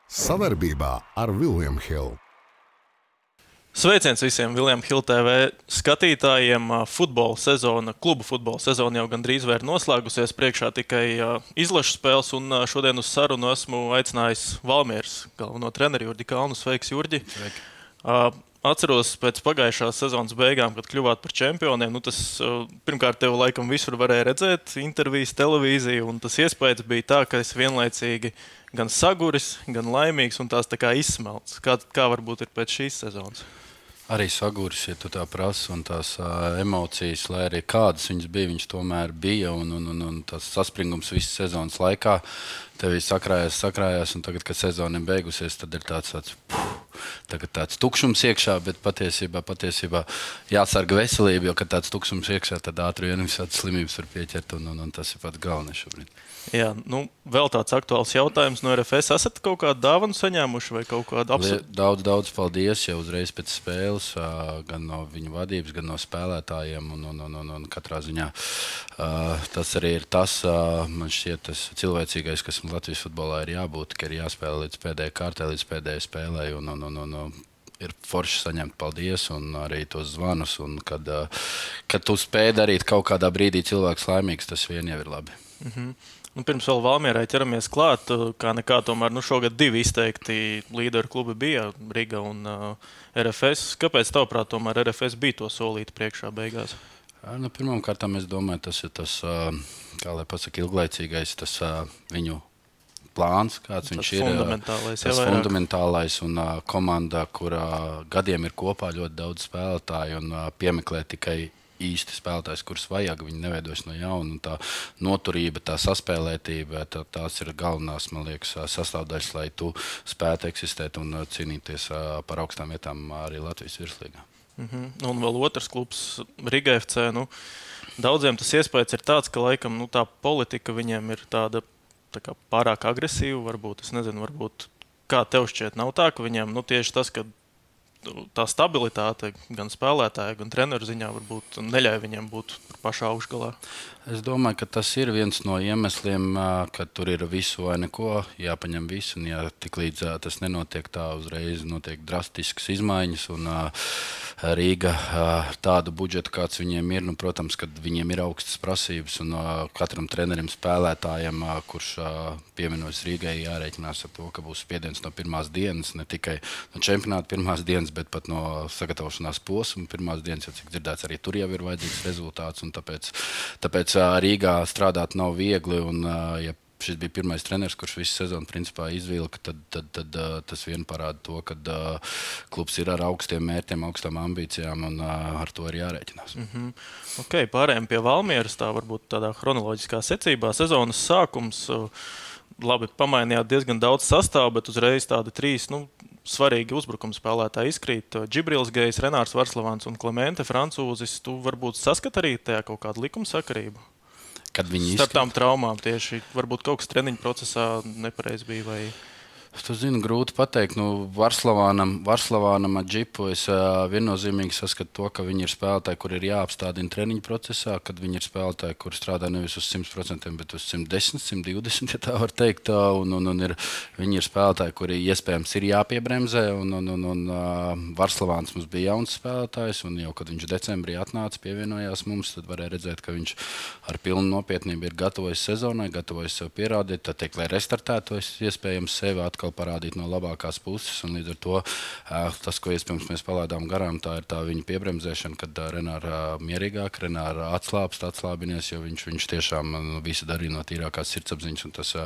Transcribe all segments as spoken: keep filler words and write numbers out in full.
Savarbībā ar William Hill. Sveiciens visiem William Hill T V skatītājiem. Futbola sezona, klubu futbola sezona jau gandrīz vai ir noslēgusies. Priekšā tikai izlašu spēles, un šodien uz sarunu esmu aicinājis Valmieras galveno treneri Jurģi Kalnu. Sveiks, Jurģi! Sveiki. Atceros pēc pagājušās sezonas beigām, kad kļuvāt par čempioniem. Nu, tas, pirmkārt, tev laikam visur varēja redzēt intervijas, televīziju, un tas iespējas bija tā, ka es vienlaicīgi gan saguris, gan laimīgs un tās tā kā izsmelts. Kā, kā varbūt ir pēc šīs sezonas? Arī saguris, ja tu tā prasi, un tās uh, emocijas, lai arī kādas viņas bija, viņas tomēr bija, un, un, un, un tas saspringums visas sezonas laikā tev sakrājās, sakrājās, un tagad, kad sezona ir beigusies, tad ir tāds, tāds, puh, tagad tāds tukšums iekšā, bet patiesībā, patiesībā jāsarga veselība, jo, kad tāds tukšums iekšā, tad ātri vien visādas slimības var pieķert, un, un, un tas ir pats galvenais šobrīd. Jā, nu, vēl tāds aktuāls jautājums no R F S. Esat kaut kādu dāvanu saņēmuši vai kaut kādu apsūdzību? Daudz, daudz paldies jau uzreiz pēc spēles, gan no viņu vadības, gan no spēlētājiem. Un, un, un, un, un katrā ziņā tas arī ir tas, man šķiet, tas cilvēcīgais, kas Latvijas futbolā ir jābūt, ka ir jāspēlē līdz pēdējai kārtai, līdz pēdējai spēlei. Un, un, un, un, un, ir forši saņemt paldies un arī tos zvanus. Un kad, kad tu spēj darīt kaut kādā brīdī cilvēks laimīgs, tas vien jau ir labi. Mhm. Nu, pirms vēl Valmierai ķeramies klāt, kā nekā tomēr nu, šogad divi izteikti līderu klubi bija Riga un uh, R F S. Kāpēc tavuprāt tomēr R F S bija to solīt priekšā beigās? Nu, pirmkārt, es domāju, tas ir tas, kā lai pasaka, ilglaicīgais tas viņu plāns, kāds tas viņš ir. Fundamentālais, tas fundamentālais un uh, komanda, kurā gadiem ir kopā ļoti daudz spēlētāju un uh, piemeklē tikai īsti spēlētājs, kurus vajag, viņi neveidojas no jauna. Tā noturība, tā saspēlētība, tā, tās ir galvenās, man liekas, sastāvdaļas, lai tu spētu eksistēt un cīnīties par augstām vietām arī Latvijas virslīgā. Mhm. Un vēl otrs klubs, Riga F C. Nu, daudziem tas iespējas ir tāds, ka laikam nu, tā politika viņiem ir tāda tā kā pārāk agresīva. Varbūt, es nezinu, varbūt kā tev šķiet, nav tā, ka viņiem nu, tieši tas, ka tā stabilitāte gan spēlētāja, gan treneru ziņā varbūt neļauj viņiem būt pašā augšgalā. Es domāju, ka tas ir viens no iemesliem, ka tur ir visu vai neko, jāpaņem visu, un ja tik līdz tas nenotiek tā, uzreiz notiek drastiskas izmaiņas, un Rīga tādu budžetu, kāds viņiem ir, nu, protams, kad viņiem ir augstas prasības, un katram trenerim, spēlētājam, kurš pievienojas Rīgai, jārēķinās ar to, ka būs spiediens no pirmās dienas, ne tikai no čempionāta pirmās dienas, bet pat no sagatavošanās posma pirmās dienas, jo cik dzirdēts, arī tur jau ir vajadzīgs rezultāts, un tāpēc, tāpēc Rīgā strādāt nav viegli, un ja šis bija pirmais treneris, kurš visu sezonu principā izvilka, tad, tad, tad tas vien parāda to, ka klubs ir ar augstiem mērķiem, augstām ambīcijām, un ar to ir jārēķinās. Mm-hmm. Ok, pārējām pie Valmieras, tā varbūt tādā chronoloģiskā secībā. Sezonas sākums, labi, pamainījāt diezgan daudz sastāvu, bet uzreiz tādi trīs, nu, svarīgi uzbrukuma spēlētāji izkrīt. Džibrils Gejs, Renārs Varslavāns un Klemente Francūzis. Tu varbūt saskat arī tajā kaut kādu likumsakarību? Kad viņi starp tām traumām tieši, varbūt kaut kas treniņu procesā nepareiz bija vai... Tu zini, grūti pateikt. Nu, Varslavānam, Varslavānam ar džipu es uh, viennozīmīgi saskatu to, ka viņi ir spēlētāji, kur ir jāapstādina treniņu procesā, kad viņi ir spēlētāji, kur strādā nevis uz simt procentiem, bet uz simt desmit, simt divdesmit, ja tā var teikt. Un, un, un ir, viņi ir spēlētāji, kuri iespējams ir jāpiebremzē. Un, un, un, un uh, Varslavāns mums bija jauns spēlētājs, un jau, kad viņš decembrī atnāca, pievienojās mums, tad varēja redzēt, ka viņš ar pilnu nopietnību ir gatavojis sezonai, gatavojis sev pierādīt, tad teikt, lai restartētu iespējams sevi atkal parādīt no labākās puses, un līdz ar to tas, ko iespējams mēs palaidām garām, tā ir tā viņa piebremzēšana, kad Renāra mierīgāk, Renāra atslābst, atslābinies, jo viņš, viņš tiešām visu darīja no tīrākās sirdsapziņas, un tas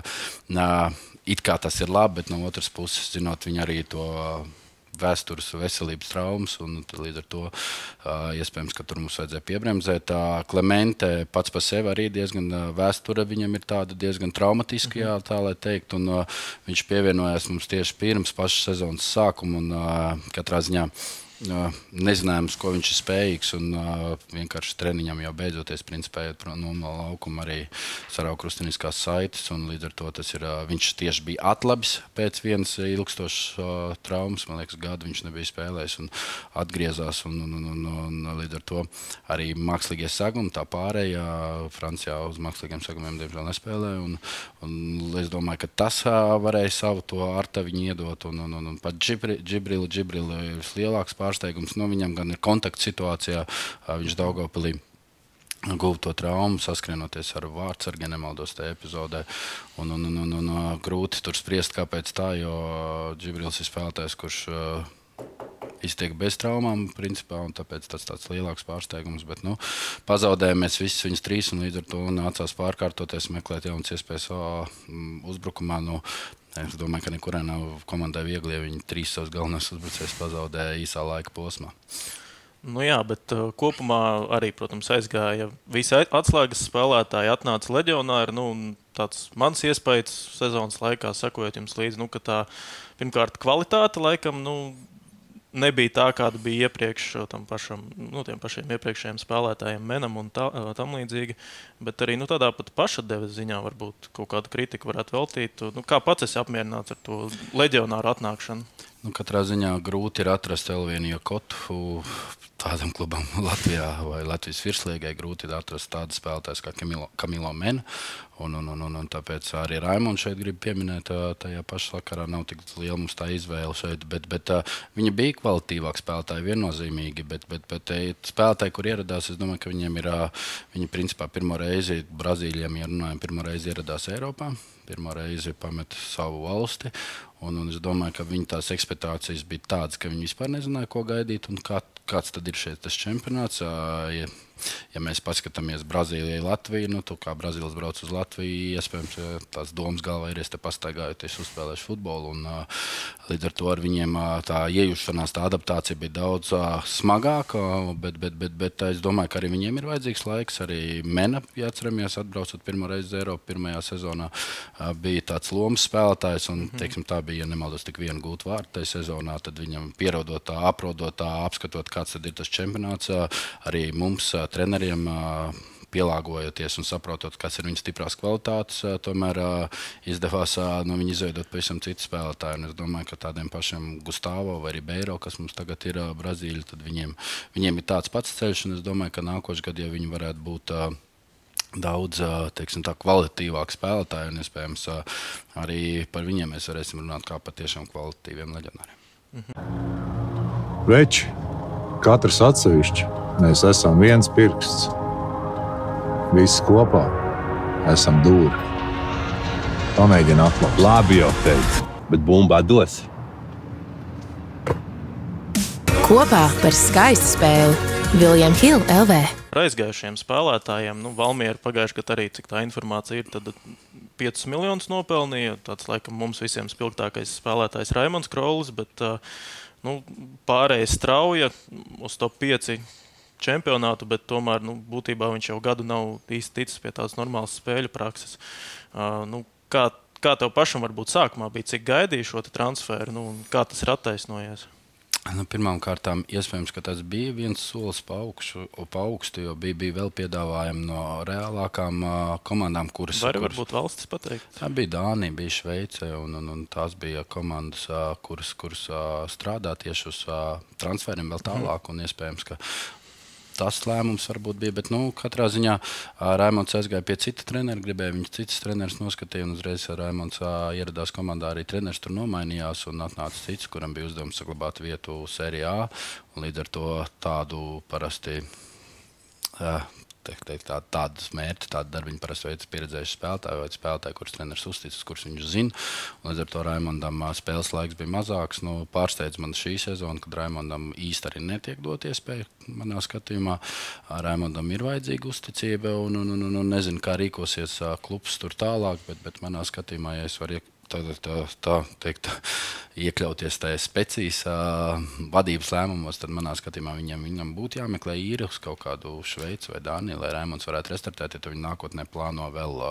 it kā tas ir labi, bet no otras puses, zinot, viņa arī to vēstures veselības traumas, un līdz ar to uh, iespējams, ka tur mums vajadzēja piebremzēt. Uh, Klemente pats par sevi arī diezgan uh, vēsture viņam ir tāda diezgan traumatiska, mm-hmm. jā, tā lai teikt, un uh, viņš pievienojās mums tieši pirms pašas sezonas sākuma, un uh, katrā ziņā nezinājums, ko viņš ir spējīgs. Un, vienkārši treniņam jau beidzoties, principā, iet no laukuma arī sarauga krustiniskās saites. Līdz ar to tas ir, viņš tieši bija atlabis pēc vienas ilgstošas traumas. Man liekas, gadu viņš nebija spēlējis un atgriezās. Un, un, un, un, un līdz ar to arī mākslīgie sagumi, tā pārējā Francijā uz mākslīgiem sagumiem diemžēl nespēlē. Un, un es domāju, ka tas varēja savu to artaviņu iedot. Un, un, un, un pat Džibrila, Džibrila ir lielāks pārsteigums. No viņam gan ir kontakts situācijā. Viņš Daugavpilī guva to traumu, saskrienoties ar vārdsargu, ja nemaldos tajā epizodē. Un, un, un, un, un grūti tur spriest, kāpēc tā, jo Džibrils ir spēlētājs, kurš iztiek bez traumām, principā, un tāpēc tas tāds lielāks pārsteigums. Bet, nu, pazaudējām mēs visus viņus trīs, un līdz ar to nācās pārkārtoties, meklēt jaunas iespējas uzbrukumā. Nu, es domāju, ka nekurā nav komandai viegli, ja viņi trīs savus galvenos uzbrucējus pazaudēja īsā laika posmā. Nu jā, bet uh, kopumā arī, protams, aizgāja visi atslēgas spēlētāji, atnāca leģionāri. Nu, tāds mans iespējas sezonas laikā, sakojot jums līdzi, nu, ka tā pirmkārt kvalitāte laikam, nu, nebija tā, kāda bija iepriekš tam pašam, nu, tiem pašiem iepriekšējiem spēlētājiem Menam un tā, tam līdzīgi. Bet arī nu, tādā pat pašatdeves ziņā varbūt kaut kādu kritiku varētu veltīt. Nu, kā pats esi apmierināts ar to leģionāru atnākšanu? Nu, katrā ziņā grūti ir atrast vēl vienu Jokotu tādam klubam Latvijā vai Latvijas virslīgai. Grūti ir atrast tādu spēlētājs kā Kamilo, Kamilo Mena. Un, un, un, un tāpēc arī Raimonds šeit grib pieminēt, tajā pašā sakarā nav tik liela mums tā izvēle šeit. Bet, bet viņi bija kvalitīvāki spēlētāji, viennozīmīgi. Bet, bet, bet spēlētāji, kur ieradās, es domāju, ka viņiem ir, viņi principā pirmo reizi Brazīļiem, ja runājam, pirmo reizi ieradās Eiropā. Pirmo reizi pameta savu valsti. Un, un es domāju, ka viņa tās ekspektācijas bija tādas, ka viņi vispār nezināja, ko gaidīt un kā, kāds tad ir šeit tas čempionāts. Ja, ja mēs paskatāmies Brazīlijai Latviju, nu, tu kā Brazīlis brauc uz Latviju, iespējams, tās domas galvā ir, es te pastaigājoties, uzspēlēšu futbolu. Un, līdz ar to ar viņiem tā iejušanās, tā adaptācija bija daudz smagāka, bet, bet, bet, bet es domāju, ka arī viņiem ir vajadzīgs laiks. Arī Mena, ja atceramies, atbraucot pirmo reizi uz Eiropu, pirmajā sezonā, bija tāds lomas spēlētājs, un, teiksim, tā bija, ja nemaldos, tik vienu gūtu vārtu tajā sezonā, tad viņam pierodot tā, aprodot tā, apskatot, kāds tad ir tas čempionāts, arī mums, treneriem, pielāgojoties un saprotot, kas ir viņa stiprās kvalitātes, tomēr izdevās no viņa izveidot pavisam citu spēlētāju. Un es domāju, ka tādiem pašiem Gustavo vai Ribeiro, kas mums tagad ir Brazīļi, tad viņiem, viņiem ir tāds pats ceļš, un es domāju, ka nākošais gads, ja viņi varētu būt daudz, teiksim, tā kvalitīvāk spēlētāji, un iespējams arī par viņiem mēs varēsim runāt kā par tiešām kvalitīviem leģionāriem. Mhm. Veči, katrs atsevišķi, mēs esam viens pirksts. Visi kopā esam dūri. Pamēģini atlapt. Labi jau teicu, bet bumbā dos. Kopā par skaistu spēli William Hill L V. Par aizgājušiem spēlētājiem, nu, Valmiera pagājuši gadu arī, cik tā informācija ir, tad piecus miljonus nopelnīja. Tāds, laikam, mums visiem spilgtākais spēlētājs Raimonds Krolis, bet nu, pārējais strauja uz top pieci čempionātu, bet tomēr nu, būtībā viņš jau gadu nav īsti ticis pie tādas normālas spēļu prakses. Uh, nu, kā, kā tev pašam varbūt sākumā bija, cik gaidīja šo transferu, nu, un kā tas ir attaisnojies? Nu, pirmām kārtām, iespējams, ka tas bija viens solis pa augšu, pa augstu, jo bija, bija vēl piedāvājumi no reālākām uh, komandām, kuras... Var kuras, varbūt valstis pateikt? Tā bija Dānija, bija Šveice, un, un, un tās bija komandas, uh, kuras, kuras uh, strādā tieši uz uh, transferiem vēl tālāk, mm. un iespējams, ka tas lēmums varbūt bija, bet nu, katrā ziņā Raimonds aizgāja pie cita trenera, gribēja viņus citas treneris noskatīja, un uzreiz Raimonds ieradās komandā, arī treneris tur nomainījās, un atnāca cits, kuram bija uzdevums saglabāt vietu Sērijā A, un līdz ar to tādu parasti, teikt, teikt, tā, tādus mērķus, tādu darbu viņi parasti veic pieredzējuši spēlētāji, vai spēlētāji, kurus treneris uzticas, kurus viņš zina, un līdz ar to Raimondam spēles laiks bija mazāks. Nu, pārsteidz man šī sezona, kad Raimondam īsti arī netiek dot iespēju. Manā skatījumā Raimondam ir vajadzīga uzticība, un, un, un, un, un nezinu, kā rīkosies klubs tur tālāk, bet, bet manā skatījumā, ja es varu tā, tā, tā teikt, iekļauties tajā specijas vadības lēmumos, tad manā skatījumā viņam, viņam būtu jāmeklē īri uz kaut kādu Šveici vai Dāniju, lai Raimonds varētu restartēt, ja viņi nākotnē plāno vēl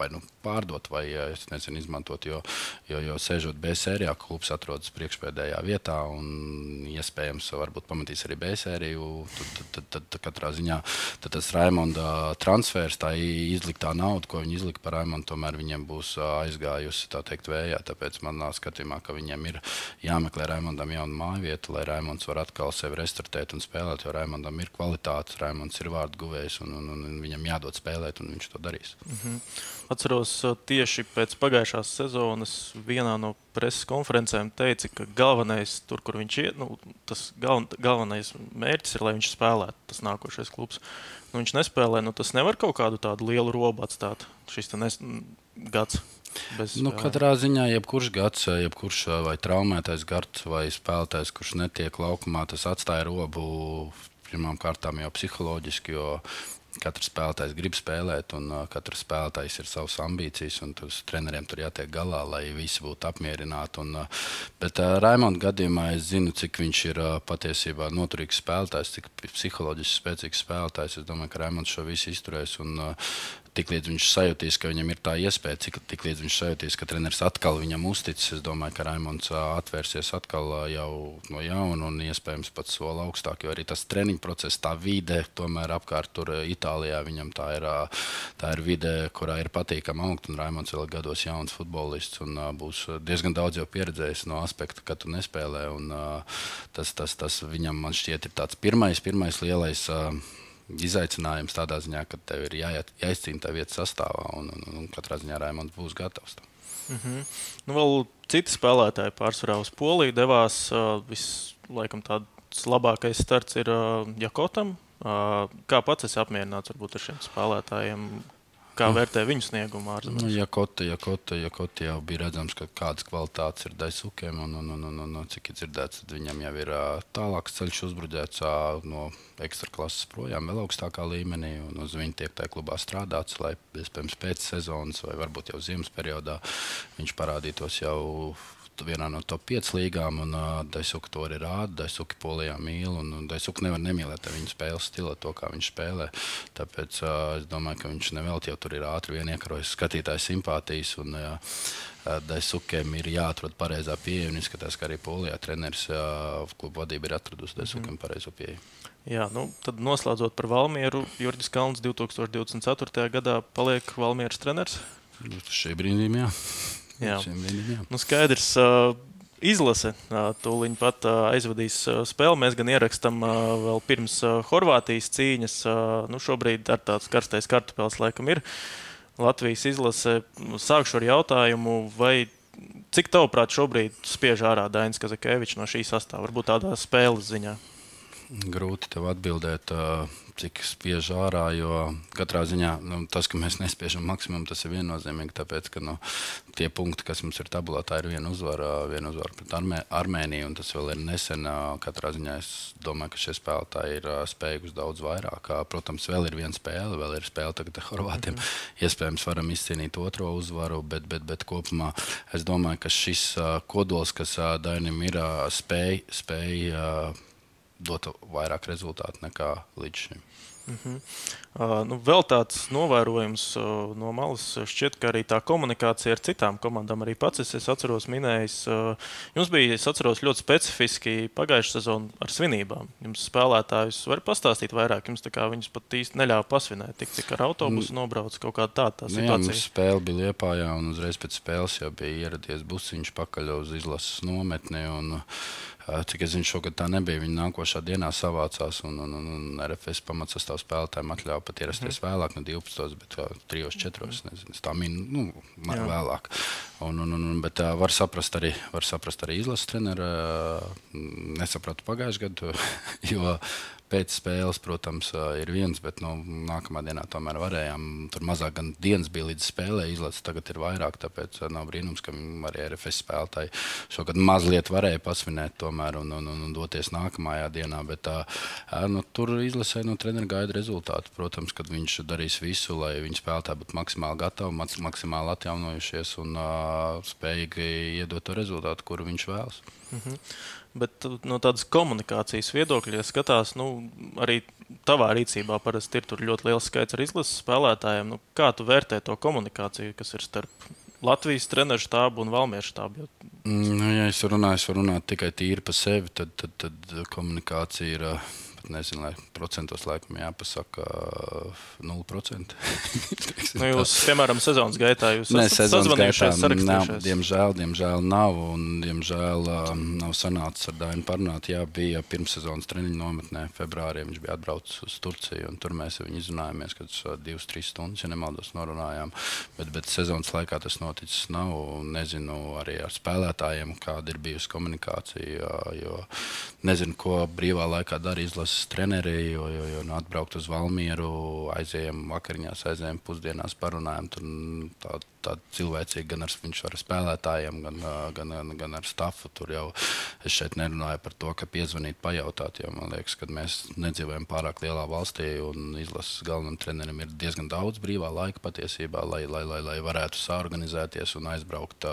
vai nu pārdot, vai es nezinu, izmantot, jo, jo, jo sēžot B sērijā, klubs atrodas priekšpēdējā vietā un iespējams varbūt pamatīs arī B sēriju, tad, tad, tad, tad, tad katrā ziņā tad tas Raimonda transfers, tā izliktā nauda, ko viņi izlika par Raimondu, tomēr viņiem būs aizgājusi, tā teikt, vējā, tāpēc manā skatījumā, ka viņiem ir jāmeklē Raimondam jaunu māju vietu, lai Raimonds var atkal sevi restartēt un spēlēt, jo Raimondam ir kvalitātes, Raimonds ir vārdu guvējs un, un, un viņam jādod spēlēt un viņš to darīs. Mhm. Atceros, tieši pēc pagājušās sezonas vienā no preses konferencēm teica, ka galvenais tur, kur viņš iet, nu, tas galven, galvenais mērķis ir, lai viņš spēlētu, tas nākošais klubs. Nu, viņš nespēlē, nu, tas nevar kaut kādu tādu lielu robu atstāt, šis te nes, gads. Bez, nu, katrā ziņā, jebkurš gads, jebkurš vai traumētais gads vai spēlētājs, kurš netiek laukumā, tas atstāja robu pirmām kārtām jau psiholoģiski, jo katrs spēlētājs grib spēlēt, un uh, katrs spēlētājs ir savas ambīcijas, un tas treneriem tur jātiek galā, lai visi būtu apmierināti. Un, uh, bet uh, Raimonda gadījumā es zinu, cik viņš ir uh, patiesībā noturīgs spēlētājs, cik psiholoģiski spēcīgs spēlētājs. Es domāju, ka Raimonds šo visu izturēs, un uh, tiklīdz viņš sajūtīs, ka viņam ir tā iespēja, cik, tiklīdz viņš sajūtīs, ka treneris atkal viņam uzticis, es domāju, ka Raimonds uh, atvērsies atkal uh, jau no jauna un iespējams pat soli augstāk, jo arī tas treniņu process, tā vide, tomēr apkārt tur uh, Itālijā viņam tā ir, tā ir vide, kurā ir patīkama augt, un Raimonds vēl gados jauns futbolists un uh, būs diezgan daudz jau pieredzējis no aspekta, ka tu nespēlē, un uh, tas, tas, tas viņam, man šķiet, ir tāds pirmais, pirmais lielais uh, izaicinājums tādā ziņā, ka tev ir jāiet, jāizcīna tā vieta sastāvā, un, un, un katrā ziņā Raimonds būs gatavs. Mm-hmm. Nu, vēl citi spēlētāji pārsvarā uz Poliju devās, uh, viss, laikam, tāds labākais starts ir uh, Jakotam. Uh, kā pats esi apmierināts varbūt ar šiem spēlētājiem? Kā vērtē viņu sniegumu ārzemēs? Nu, Jakota, Jakota, Jakota jau bija redzams, ka kādas kvalitātes ir Daisukiem, un, un, un, un, un cik ir dzirdēts, tad viņam jau ir uh, tālāks ceļš uzbruģēts uh, no ekstraklases projām vēl augstākā līmenī, un uz viņu tiek tajā klubā strādāts, lai iespējams pēc sezonas vai varbūt jau ziemas periodā viņš parādītos jau vienā no top piecas līgām, un uh, Daisuka to arī rāda. Daisuka Polijā mīl, un, un Daisuka nevar nemīlēt ar viņu spēles stilu, to, kā viņš spēlē. Tāpēc uh, es domāju, ka viņš nevēlt jau tur ir ātri vien iekarojis skatītāju simpātijas, un uh, Daisukiem ir jāatrod pareizā pieeja, un izskatās, ka arī Polijā treneris uh, klubu vadība ir atradusi Daisukam mm. pareizo pieeju. Jā, nu, tad noslēdzot par Valmieru, Jurģis Kalns divtūkstoš divdesmit ceturtajā gadā paliek Valmieras treneris? Šī brīdījumā, jā. Jā. Nu, skaidrs, uh, izlase uh, tūliņ pat uh, aizvadīs uh, spēli. Mēs gan ierakstam uh, vēl pirms uh, Horvātijas cīņas. Uh, nu, šobrīd ar tāds karstais kartupēls laikam ir Latvijas izlase. Sākšu ar jautājumu, vai cik tavuprāt šobrīd spiež ārā Dainis Kazakēvičs no šī sastāva? Varbūt tādā spēles ziņā. Grūti tev atbildēt, cik spiež ārā, jo katrā ziņā nu, tas, ka mēs nespiežam maksimumu, tas ir viennozīmīgi, tāpēc, ka nu, tie punkti, kas mums ir tabulā, tā ir viena uzvara, viena uzvara pret Armē, Armēniju, un tas vēl ir nesen. Katrā ziņā es domāju, ka šie spēlētāji ir spējīgi uz daudz vairāk. Protams, vēl ir viena spēle, vēl ir spēle tagad ar Horvātiem. Mm-hmm. Iespējams, varam izcīnīt otro uzvaru, bet, bet, bet kopumā es domāju, ka šis kodols, kas Dainim ir, spēj, spēj dot vairāk rezultātu nekā līdz šim. Mm-hmm. uh, nu, vēl tāds novērojums uh, no malas šķiet, ka arī tā komunikācija ar citām komandām arī pats es, es atceros minējis. Uh, jums bija, es atceros, ļoti specifiski pagājušā sezona ar svinībām. Jums spēlētājus var pastāstīt vairāk, jums tā kā viņus pat īsti neļāva pasvinēt, tik cik ar autobusu nobrauc kaut kāda tā, tā situācija. Nu, jā, mums spēle bija Liepājā, un uzreiz pēc spēles jau bija ieradies busiņš pakaļ uz izlases nometni, un cik es zinu, šogad tā nebija. Viņi nākošā dienā savācās, un, un, un R F S pamatsastāv spēlētājiem atļauja pat ierasties mm. vēlāk, no divpadsmit, bet trijos, četros, nezinu, tā min, nu, vēlāk. Un, un, un, bet uh, var saprast arī, var saprast arī izlases treneru. Uh, nesapratu pagājušajā gadu, jo pēc spēles, protams, ir viens, bet nu, nākamā dienā tomēr varējām. Tur mazāk gan dienas bija līdz spēlē, izlases tagad ir vairāk, tāpēc nav brīnums, ka arī R F S spēlētāji šogad mazliet varēja pasvinēt tomēr un, un, un doties nākamajā dienā, bet tā, nu, tur izlasē no trenera gaida rezultātu. Protams, kad viņš darīs visu, lai viņi spēlētāji būtu maksimāli gatavi, maksimāli atjaunojušies un uh, spējīgi iedot to rezultātu, kuru viņš vēlas. Mhm. Bet no tādas komunikācijas viedokļa, ja skatās, nu, arī tavā rīcībā parasti ir tur ļoti liels skaits ar izlases spēlētājiem. Nu, kā tu vērtē to komunikāciju, kas ir starp Latvijas treneru štābu un Valmieru štābu? Nu, ja es runāju, es varu runāt tikai tīri par sevi, tad, tad, tad komunikācija ir, pat nezinu, lai procentos laikam jāpasaka nulle procenti. Nu, jūs, piemēram, sezonas gaitā jūs ne, esat sazvanījušies, sarakstījušies? Diemžēl, diemžēl nav, un diemžēl um, nav sanācis ar Dainu parunāt. Jā, bija pirmssezonas treniņu nometnē februārī, viņš bija atbraucis uz Turciju, un tur mēs viņu izrunājāmies, kad divas, trīs stundas, ja nemaldos, norunājām. Bet, bet sezonas laikā tas noticis nav, un nezinu arī ar spēlētājiem, kāda ir bijusi komunikācija, jo nezinu, ko brīvā laikā dara izlases treneri, jo, jo, jo nu, atbraukt uz Valmieru, aizējām vakariņās, aizējām pusdienās, parunājām. Tur tā, tā cilvēcīgi gan ar, viņš ar spēlētājiem, gan, gan, gan ar stafu. Tur jau es šeit nerunāju par to, ka piezvanīt, pajautāt, jo man liekas, ka mēs nedzīvojam pārāk lielā valstī un izlases galvenam trenerim ir diezgan daudz brīvā laika patiesībā, lai, lai, lai, lai varētu saorganizēties un aizbraukt,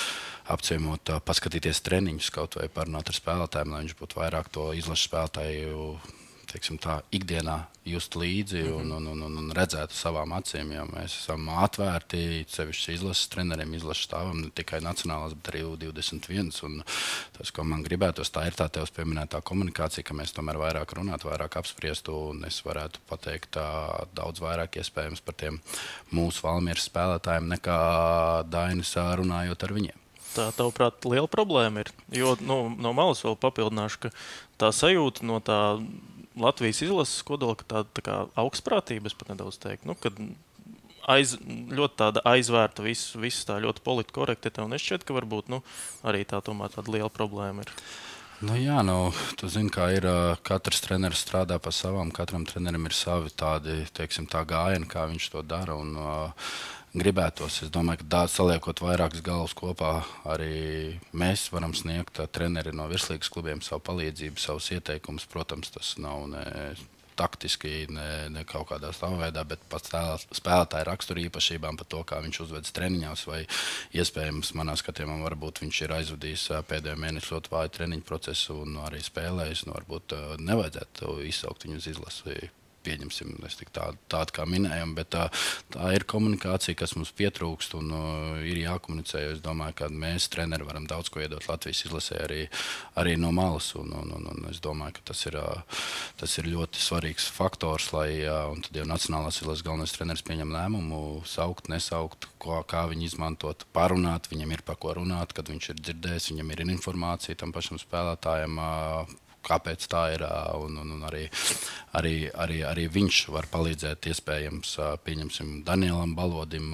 apciemot, paskatīties treniņus kaut vai parunāt ar spēlētājiem, lai viņš būtu vairāk to izlases spēlētāju, teiksim tā, ikdienā just līdzi un, un, un, un redzētu savām acīm, jo mēs esam atvērti sevišķi izlases treneriem, izlases štāvam, ne tikai nacionālās, bet arī U divdesmit viens. Un tas, ko man gribētos, tā ir tā tevs pieminētā komunikācija, ka mēs tomēr vairāk runātu, vairāk apspriestu, un es varētu pateikt tā, daudz vairāk iespējams par tiem mūsu Valmieras spēlētājiem nekā Dainis runājot ar viņiem. Tā, tavuprāt, liela problēma ir, jo nu, no malas vēl papildināšu, ka tā sajūta no tā Latvijas izlases kodola, ka tā, tā kā augstprātība, es pat nedaudz teiktu, nu, kad aiz, ļoti tāda aizvērta, viss, viss tā ļoti politkorekti, un es šķiet, ka varbūt nu, arī tā tomēr tāda liela problēma ir. Nu jā, nu, tu zini, kā ir, katrs treneris strādā pa savām, katram trenerim ir savi tādi, teiksim, tā gājieni, kā viņš to dara, un uh, gribētos. Es domāju, ka daudz saliekot vairākas galvas kopā, arī mēs varam sniegt treneri no virslīgas klubiem savu palīdzību, savus ieteikumus. Protams, tas nav ne taktiski, ne, ne kaut kādā stāvveidā, bet pat spēlētāja rakstura īpašībām par to, kā viņš uzvedas treniņās, vai iespējams manā skatījumā varbūt viņš ir aizvadījis pēdējo mēnešu ļoti vāju treniņu procesu un arī spēlējis, nu varbūt nevajadzētu izsaukt viņu uz izlasi. Pieņemsim, es tik tādu, tādu kā minējam, bet tā, tā ir komunikācija, kas mums pietrūkst un uh, ir jākomunicē. Es domāju, ka mēs, treneri, varam daudz ko iedot Latvijas izlasē arī, arī no malas. Un, un, un, un es domāju, ka tas ir, uh, tas ir ļoti svarīgs faktors, lai uh, un tad jau nacionālās izlases galvenais treneris pieņem lēmumu, saukt, nesaukt, ko, kā viņi izmantot, parunāt, viņam ir par ko runāt, kad viņš ir dzirdējis, viņam ir informācija tam pašam spēlētājam, uh, kāpēc tā ir, un, un, un arī, arī, arī, arī viņš var palīdzēt iespējams, pieņemsim, Danielam Balodim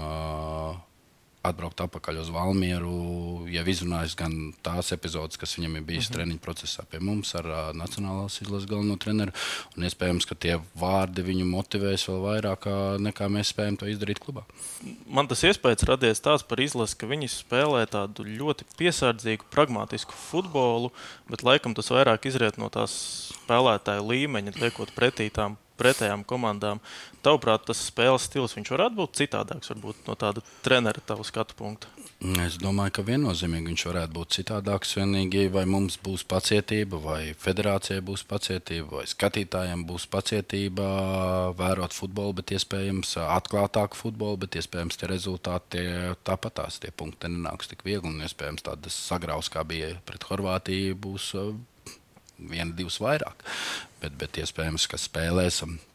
atbraukt atpakaļ uz Valmieru, jau izrunājis gan tās epizodes, kas viņam ir bijis mm-hmm. treniņu procesā pie mums ar uh, nacionālās izlases galveno treneru, un iespējams, ka tie vārdi viņu motivēs vēl vairāk, nekā mēs spējam to izdarīt klubā. Man tas iespējas radies tāds par izlasi, ka viņi spēlē tādu ļoti piesardzīgu, pragmatisku futbolu, bet laikam tas vairāk izriet no tās spēlētāju līmeņa, liekot pretī tām pretējām komandām. Tavuprāt, tas spēles stils, viņš varētu būt citādāks, varbūt no tāda trenera tavu skatu punkta? Es domāju, ka viennozīmīgi viņš varētu būt citādāks. Vienīgi vai mums būs pacietība, vai federācijai būs pacietība, vai skatītājiem būs pacietība vērot futbolu, bet iespējams atklātāku futbolu, bet iespējams tie rezultāti tāpatās, tie punkti nenāks tik viegli, un iespējams tādas sagraus, kā bija pret Horvātiju, būs viena, divas vairāk, bet, bet iespējams, ka spēlēs,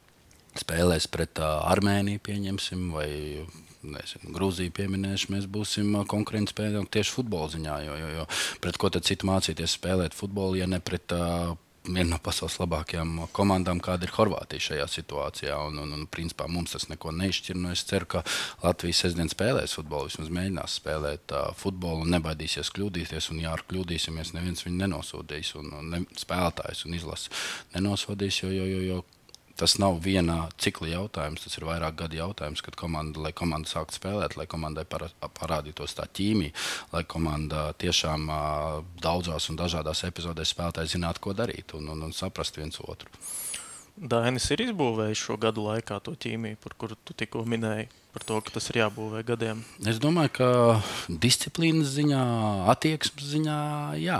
spēlēs pret uh, Armēniju, pieņemsim, vai nezinu, Grūziju pieminēšu, mēs būsim konkurenti spēlēt tieši futbola ziņā, jo, jo, jo pret ko tad citu mācīties spēlēt futbolu, ja ne pret uh, viena no pasaules labākajām komandām, kāda ir Horvātija šajā situācijā. Un, un, un principā mums tas neko neizšķir. Nu, es ceru, ka Latvijas sestdien spēlēs futbolu, vismaz mēģinās spēlēt uh, futbolu un nebaidīsies kļūdīties. Un, ja ar kļūdīsimies, neviens viņu nenosodīs. Un, un ne, spēlētājs un izlase nenosodīs, jo, jo, jo, jo tas nav vienā cikla jautājums, tas ir vairāk gadu jautājums, kad komanda, lai komanda sāktu spēlēt, lai komandai parādītos tā ķīmija, lai komanda tiešām uh, daudzās un dažādās epizodēs spēlētāji zinātu, ko darīt un, un, un saprast viens otru. Dainis ir izbūvējis šo gadu laikā to ķīmiju, par kuru tu tikko minēji, par to, ka tas ir jābūvē gadiem? Es domāju, ka disciplīnas ziņā, attieksmes ziņā, jā.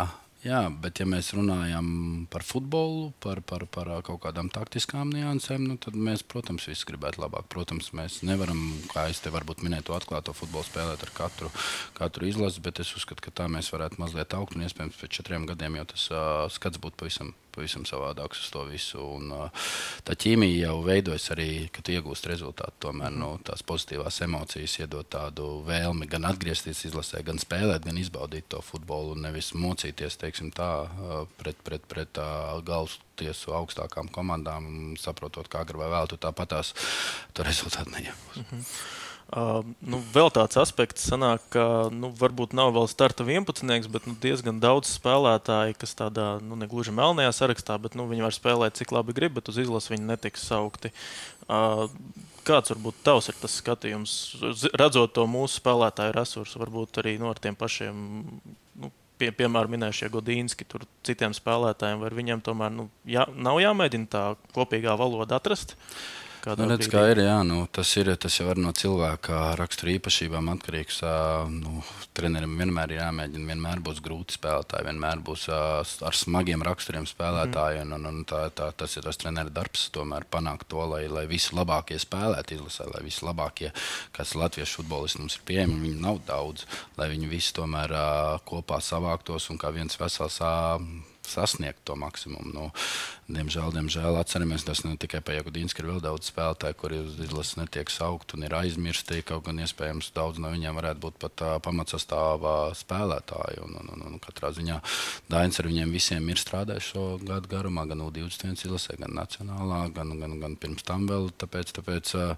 Jā, bet ja mēs runājam par futbolu, par, par, par kaut kādām taktiskām niansēm, nu, tad mēs, protams, visi gribētu labāk. Protams, mēs nevaram, kā es te varbūt minēju, to atklāto futbolu spēlēt ar katru, katru izlasi, bet es uzskatu, ka tā mēs varētu mazliet augt un iespējams pēc četriem gadiem jau tas uh, skats būtu pavisam, pavisam savādāks uz to visu. Un, uh, tā ķīmija jau veidojas arī, kad iegūst rezultātu. Tomēr nu, tās pozitīvās emocijas iedod tādu vēlmi gan atgriezties izlasē, gan spēlēt, gan izbaudīt to futbolu un nevis mocīties, teiksim tā, pret, pret, pret galvas tiesu augstākām komandām, saprotot, kā agri vai vēl, tu tāpatās to rezultātu neiegūs. Mhm. Uh, nu, vēl tāds aspekts sanāk, ka nu, varbūt nav vēl starta vienpadsmitnieks, bet nu, diezgan daudz spēlētāji, kas tādā nu, negluži melnajā sarakstā, bet nu, viņi var spēlēt cik labi grib, bet uz izlases viņi netiks saukti. Uh, kāds varbūt tavs ir tas skatījums, redzot to mūsu spēlētāju resursu, varbūt arī nu, ar tiem pašiem, nu, pie, piemēram, minējušie Godīnski, tur citiem spēlētājiem, vai viņiem tomēr nu, jā, nav jāmēģina tā kopīgā valoda atrast? Nu, redz, kā ir, jā, nu, tas ir, tas jau var no cilvēka rakstura īpašībām atkarīgs. Nu, trenerim vienmēr ir jāmēģina, vienmēr būs grūti spēlētāji, vienmēr būs ar smagiem raksturiem spēlētāji. Un, un, un tā, tā, tas ir tas trenera darbs, tomēr panākt to, lai, lai visi labākie spēlēti izlasē, lai visi labākie, kas latviešu futbolisti mums ir pieejami, viņi nav daudz, lai viņi visi tomēr kopā savāktos un kā viens vesels sasniegt to maksimumu. Nu, diemžēl, diemžēl atceramies, tas ne tikai pie Godīnska, ir vēl daudz spēlētāju, kuri uz izlases netiek saukt un ir aizmirsti, kaut gan iespējams daudz no viņiem varētu būt pat uh, pamatsastāvā spēlētāji. Un, un, un, un katrā ziņā Dainis ar viņiem visiem ir strādājis šo gadu garumā, gan U divdesmit viens izlasē, gan nacionālā, gan, gan, gan pirms tam vēl. Tāpēc, tāpēc uh,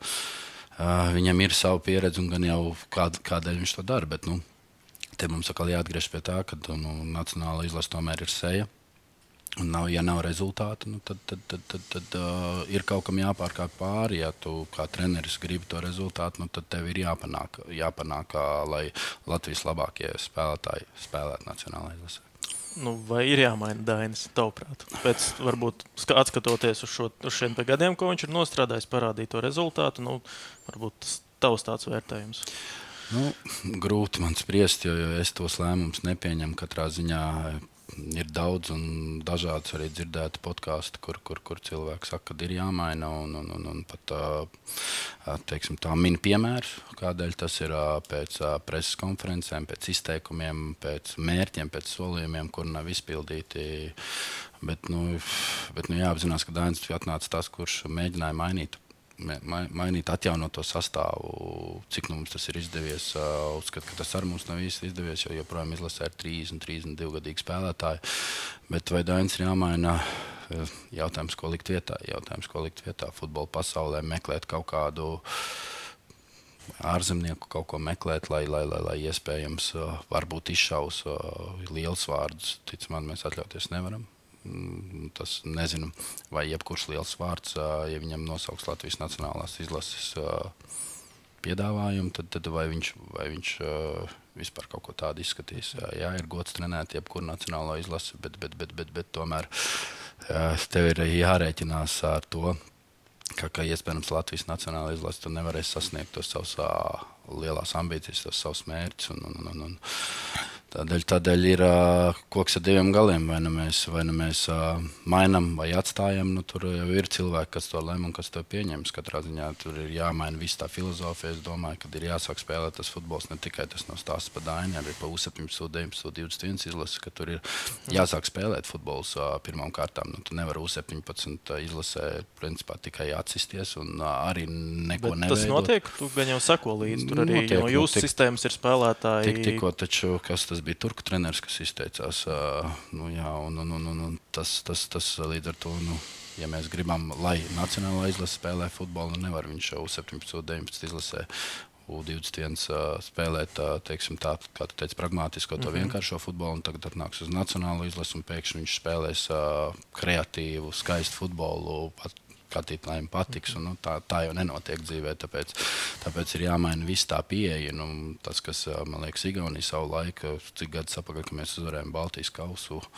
uh, viņam ir savu pieredzi un gan jau kād, kādēļ viņš to dara. Bet, nu, te mums atkal jāatgriež pie tā, ka nu, nacionāla izlase tomēr ir seja. Un nav, ja nav rezultātu, nu, tad, tad, tad, tad, tad uh, ir kaut kam jāpārkāp pāri. Ja tu kā treneris gribi to rezultātu, nu, tad tev ir jāpanāk, jāpanāk lai Latvijas labākie spēlētāji spēlētu nacionālajā izlasē. Nu, vai ir jāmaina Dainis, tavuprāt? Pēc, varbūt atskatoties uz, šo, uz šiem gadiem, ko viņš ir nostrādājis, parādīt to rezultātu, nu, varbūt tas tavs tāds vērtējums. Nu, grūti man spriest, jo, jo es tos lēmumus nepieņemu. Katrā ziņā ir daudz un dažādas arī dzirdēti podkāsti, kur, kur, kur cilvēki saka, ka ir jāmaina. Un, un, un, un pat teiksim, tā min piemērs, kādēļ tas ir pēc preses konferencēm, pēc izteikumiem, pēc mērķiem, pēc solījumiem, kur nav izpildīti. Bet, nu, bet nu, jāapzinās, ka Dainis atnāca tas, kurš mēģināja mainīt. mainīt, atjaunot to sastāvu, cik nu mums tas ir izdevies. Uzskatu, ka tas ar mums nav īsti izdevies, jo joprojām izlasē ir trīsdesmit, trīsdesmit divi gadīgi spēlētāji. Bet vai Dainis ir jāmaina? Jautājums, ko likt vietā. Jautājums, ko likt vietā futbola pasaulē, meklēt kaut kādu ārzemnieku, kaut ko meklēt, lai, lai, lai, lai iespējams varbūt izšaus liels vārdus. Tic man, mēs atļauties nevaram. Tas nezinu, vai jebkurš liels vārds, ja viņam nosauks Latvijas nacionālās izlases piedāvājumu, tad, tad vai viņš, vai viņš vispār kaut ko tādu izskatīs. Jā, ir gods trenēt jebkuru nacionālo izlasi, bet, bet, bet, bet, bet tomēr tev ir jārēķinās ar to, ka, ka iespējams Latvijas nacionālā izlase tu nevarēs sasniegt tos savus lielās ambīcijas, tos savus mērķus. Un, un, un, un, Tādēļ, tādēļ ir uh, koks ar diviem galiem. Vai nu mēs, vai nu mēs uh, mainām vai atstājam, nu, tur jau ir cilvēki, kas to lem un kas to pieņems. Katrā ziņā tur ir jāmaina viss tā filozofija. Es domāju, ka ir jāsāk spēlēt tas futbols ne tikai tas no stāsts par Daini, arī par U septiņpadsmit, U deviņpadsmit, U divdesmit viens izlasi, ka tur ir jāsāk spēlēt futbols uh, pirmām kārtām. Nu, tu nevari U septiņpadsmit izlasē principā tikai atsisties un uh, arī neko neveidot. Tas notiek? Tu gan jau sako līdzi. Tur arī notiek, no jūsu notiek, sistēmas ir spēlētāji. Tik, tikko, taču, kas tas bija turku treneris, kas izteicās. Uh, nu, jā, un, un, un, un tas, tas, tas līdz ar to, nu, ja mēs gribam, lai nacionālā izlase spēlē futbolu, nu nevar viņš U septiņpadsmit, U deviņpadsmit izlasē, U divdesmit viens uh, spēlēt, uh, teiksim tā, kā tu teici, pragmātisko, to mm-hmm. vienkāršo futbolu, un tagad atnāks uz nacionālo izlasi, un pēkšņi viņš spēlēs uh, kreatīvu, skaistu futbolu, pat skatītājiem patiks, un nu, tā, tā jau nenotiek dzīvē, tāpēc, tāpēc ir jāmaina viss tā pieeja. Nu, tas, kas, man liekas, Igaunija savu laiku, cik gadus apakaļ, ka mēs uzvarējām Baltijas kausu,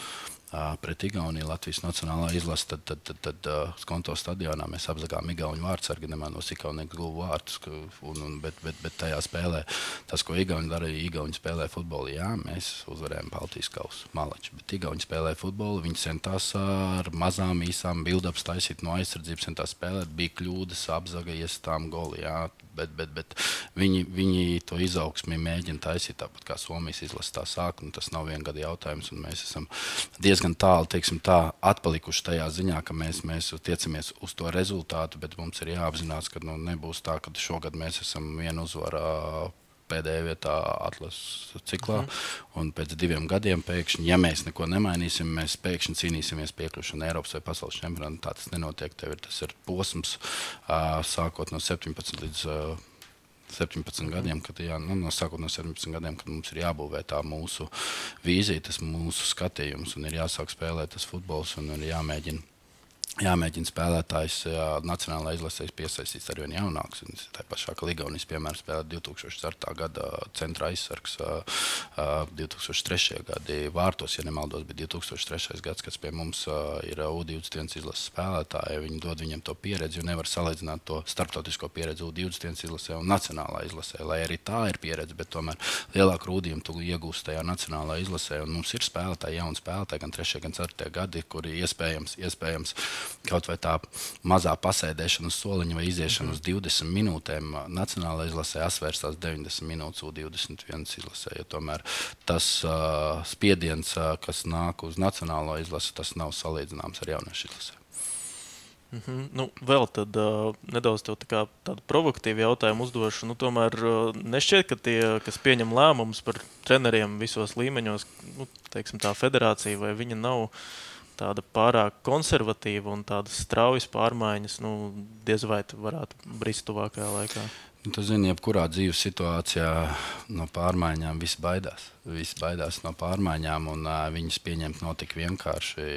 pret Igauniju Latvijas nacionālā izlase, tad, tad, tad, tad uh, Skonto stadionā mēs apzagām Igauņu vārdsargi, nemēnos Igaunieks guva vārtus, un, un, bet, bet, bet tajā spēlē, tas, ko Igauni darīja, Igauni spēlē futbolu, jā, mēs uzvarējām Baltijas kausu malači, bet Igauni spēlē futbolu, viņi centās ar mazām, īsām build-ups taisīt no aizsardzības, centās spēlēt, bija kļūdas, apzaga, iestām goli, jā, bet, bet, bet viņi, viņi to izaugsmi mēģina taisīt, tāpat kā Somijas izlase tā sāk, un tas nav viengada jautājums, un mēs esam diezgan tālu, teiksim tā, atpalikuši tajā ziņā, ka mēs, mēs tiecamies uz to rezultātu, bet mums ir jāapzinās, ka nu, nebūs tā, ka šogad mēs esam vienu uzvarā pēdējā vietā atlases ciklā, un pēc diviem gadiem pēkšņi, ja mēs neko nemainīsim, mēs pēkšņi cīnīsimies piekļušanu Eiropas vai pasaules čempionātam. Tā tas nenotiek. Tev ir, tas ir posms, sākot no septiņpadsmit līdz septiņpadsmit gadiem, kad, jā, nu, no sākot no septiņpadsmit gadiem, kad mums ir jābūvē tā mūsu vīzija, tas mūsu skatījums, un ir jāsāk spēlēt tas futbols, un ir jāmēģina. Jāmēģina spēlētājs jā, nacionālajā izlasē piesaistīts ar vien jaunāks. Tā pašā, ka Ligaunijas, piemēram, spēlē divi tūkstoši ceturtā gada centra aizsargs, divi tūkstoši trešajā gadi vārtos, ja nemaldos, bija divi tūkstoši trešais gads, kas pie mums ir U divdesmit viens izlases spēlētāji. Viņi dod viņam to pieredzi, jo nevar salīdzināt to starptautisko pieredzi U divdesmit viens izlasē un nacionālā izlasē, lai arī tā ir pieredze, bet tomēr lielāku rūdījumu tu iegūst tajā nacionālā izlasē. Un mums ir spēlētāji, jauni spēlētāji, gan trešajā, gan ceturtajā gadi, kuri iespējams, iespējams kaut vai tā mazā pasēdēšana uz soliņa vai iziešana uz divdesmit minūtēm nacionālajā izlasē asvērstās deviņdesmit minūtes U divdesmit viens izlasē. Ja tomēr tas uh, spiediens, uh, kas nāk uz nacionālo izlasi, tas nav salīdzināms ar jauniešu izlasē. Mm-hmm. Nu, vēl tad uh, nedaudz tev tā kā tādu provokatīvu jautājumu uzdošu. Nu, tomēr uh, nešķiet, ka tie, kas pieņem lēmumus par treneriem visos līmeņos, nu, teiksim tā federācija, vai viņa nav tāda pārāk konservatīva un tādas straujas pārmaiņas, nu, diez vai varētu brist tuvākajā laikā? Nu, tu zini, jebkurā dzīves situācijā no pārmaiņām visi baidās. Visi baidās no pārmaiņām, un uh, viņas pieņemt nav tik vienkārši.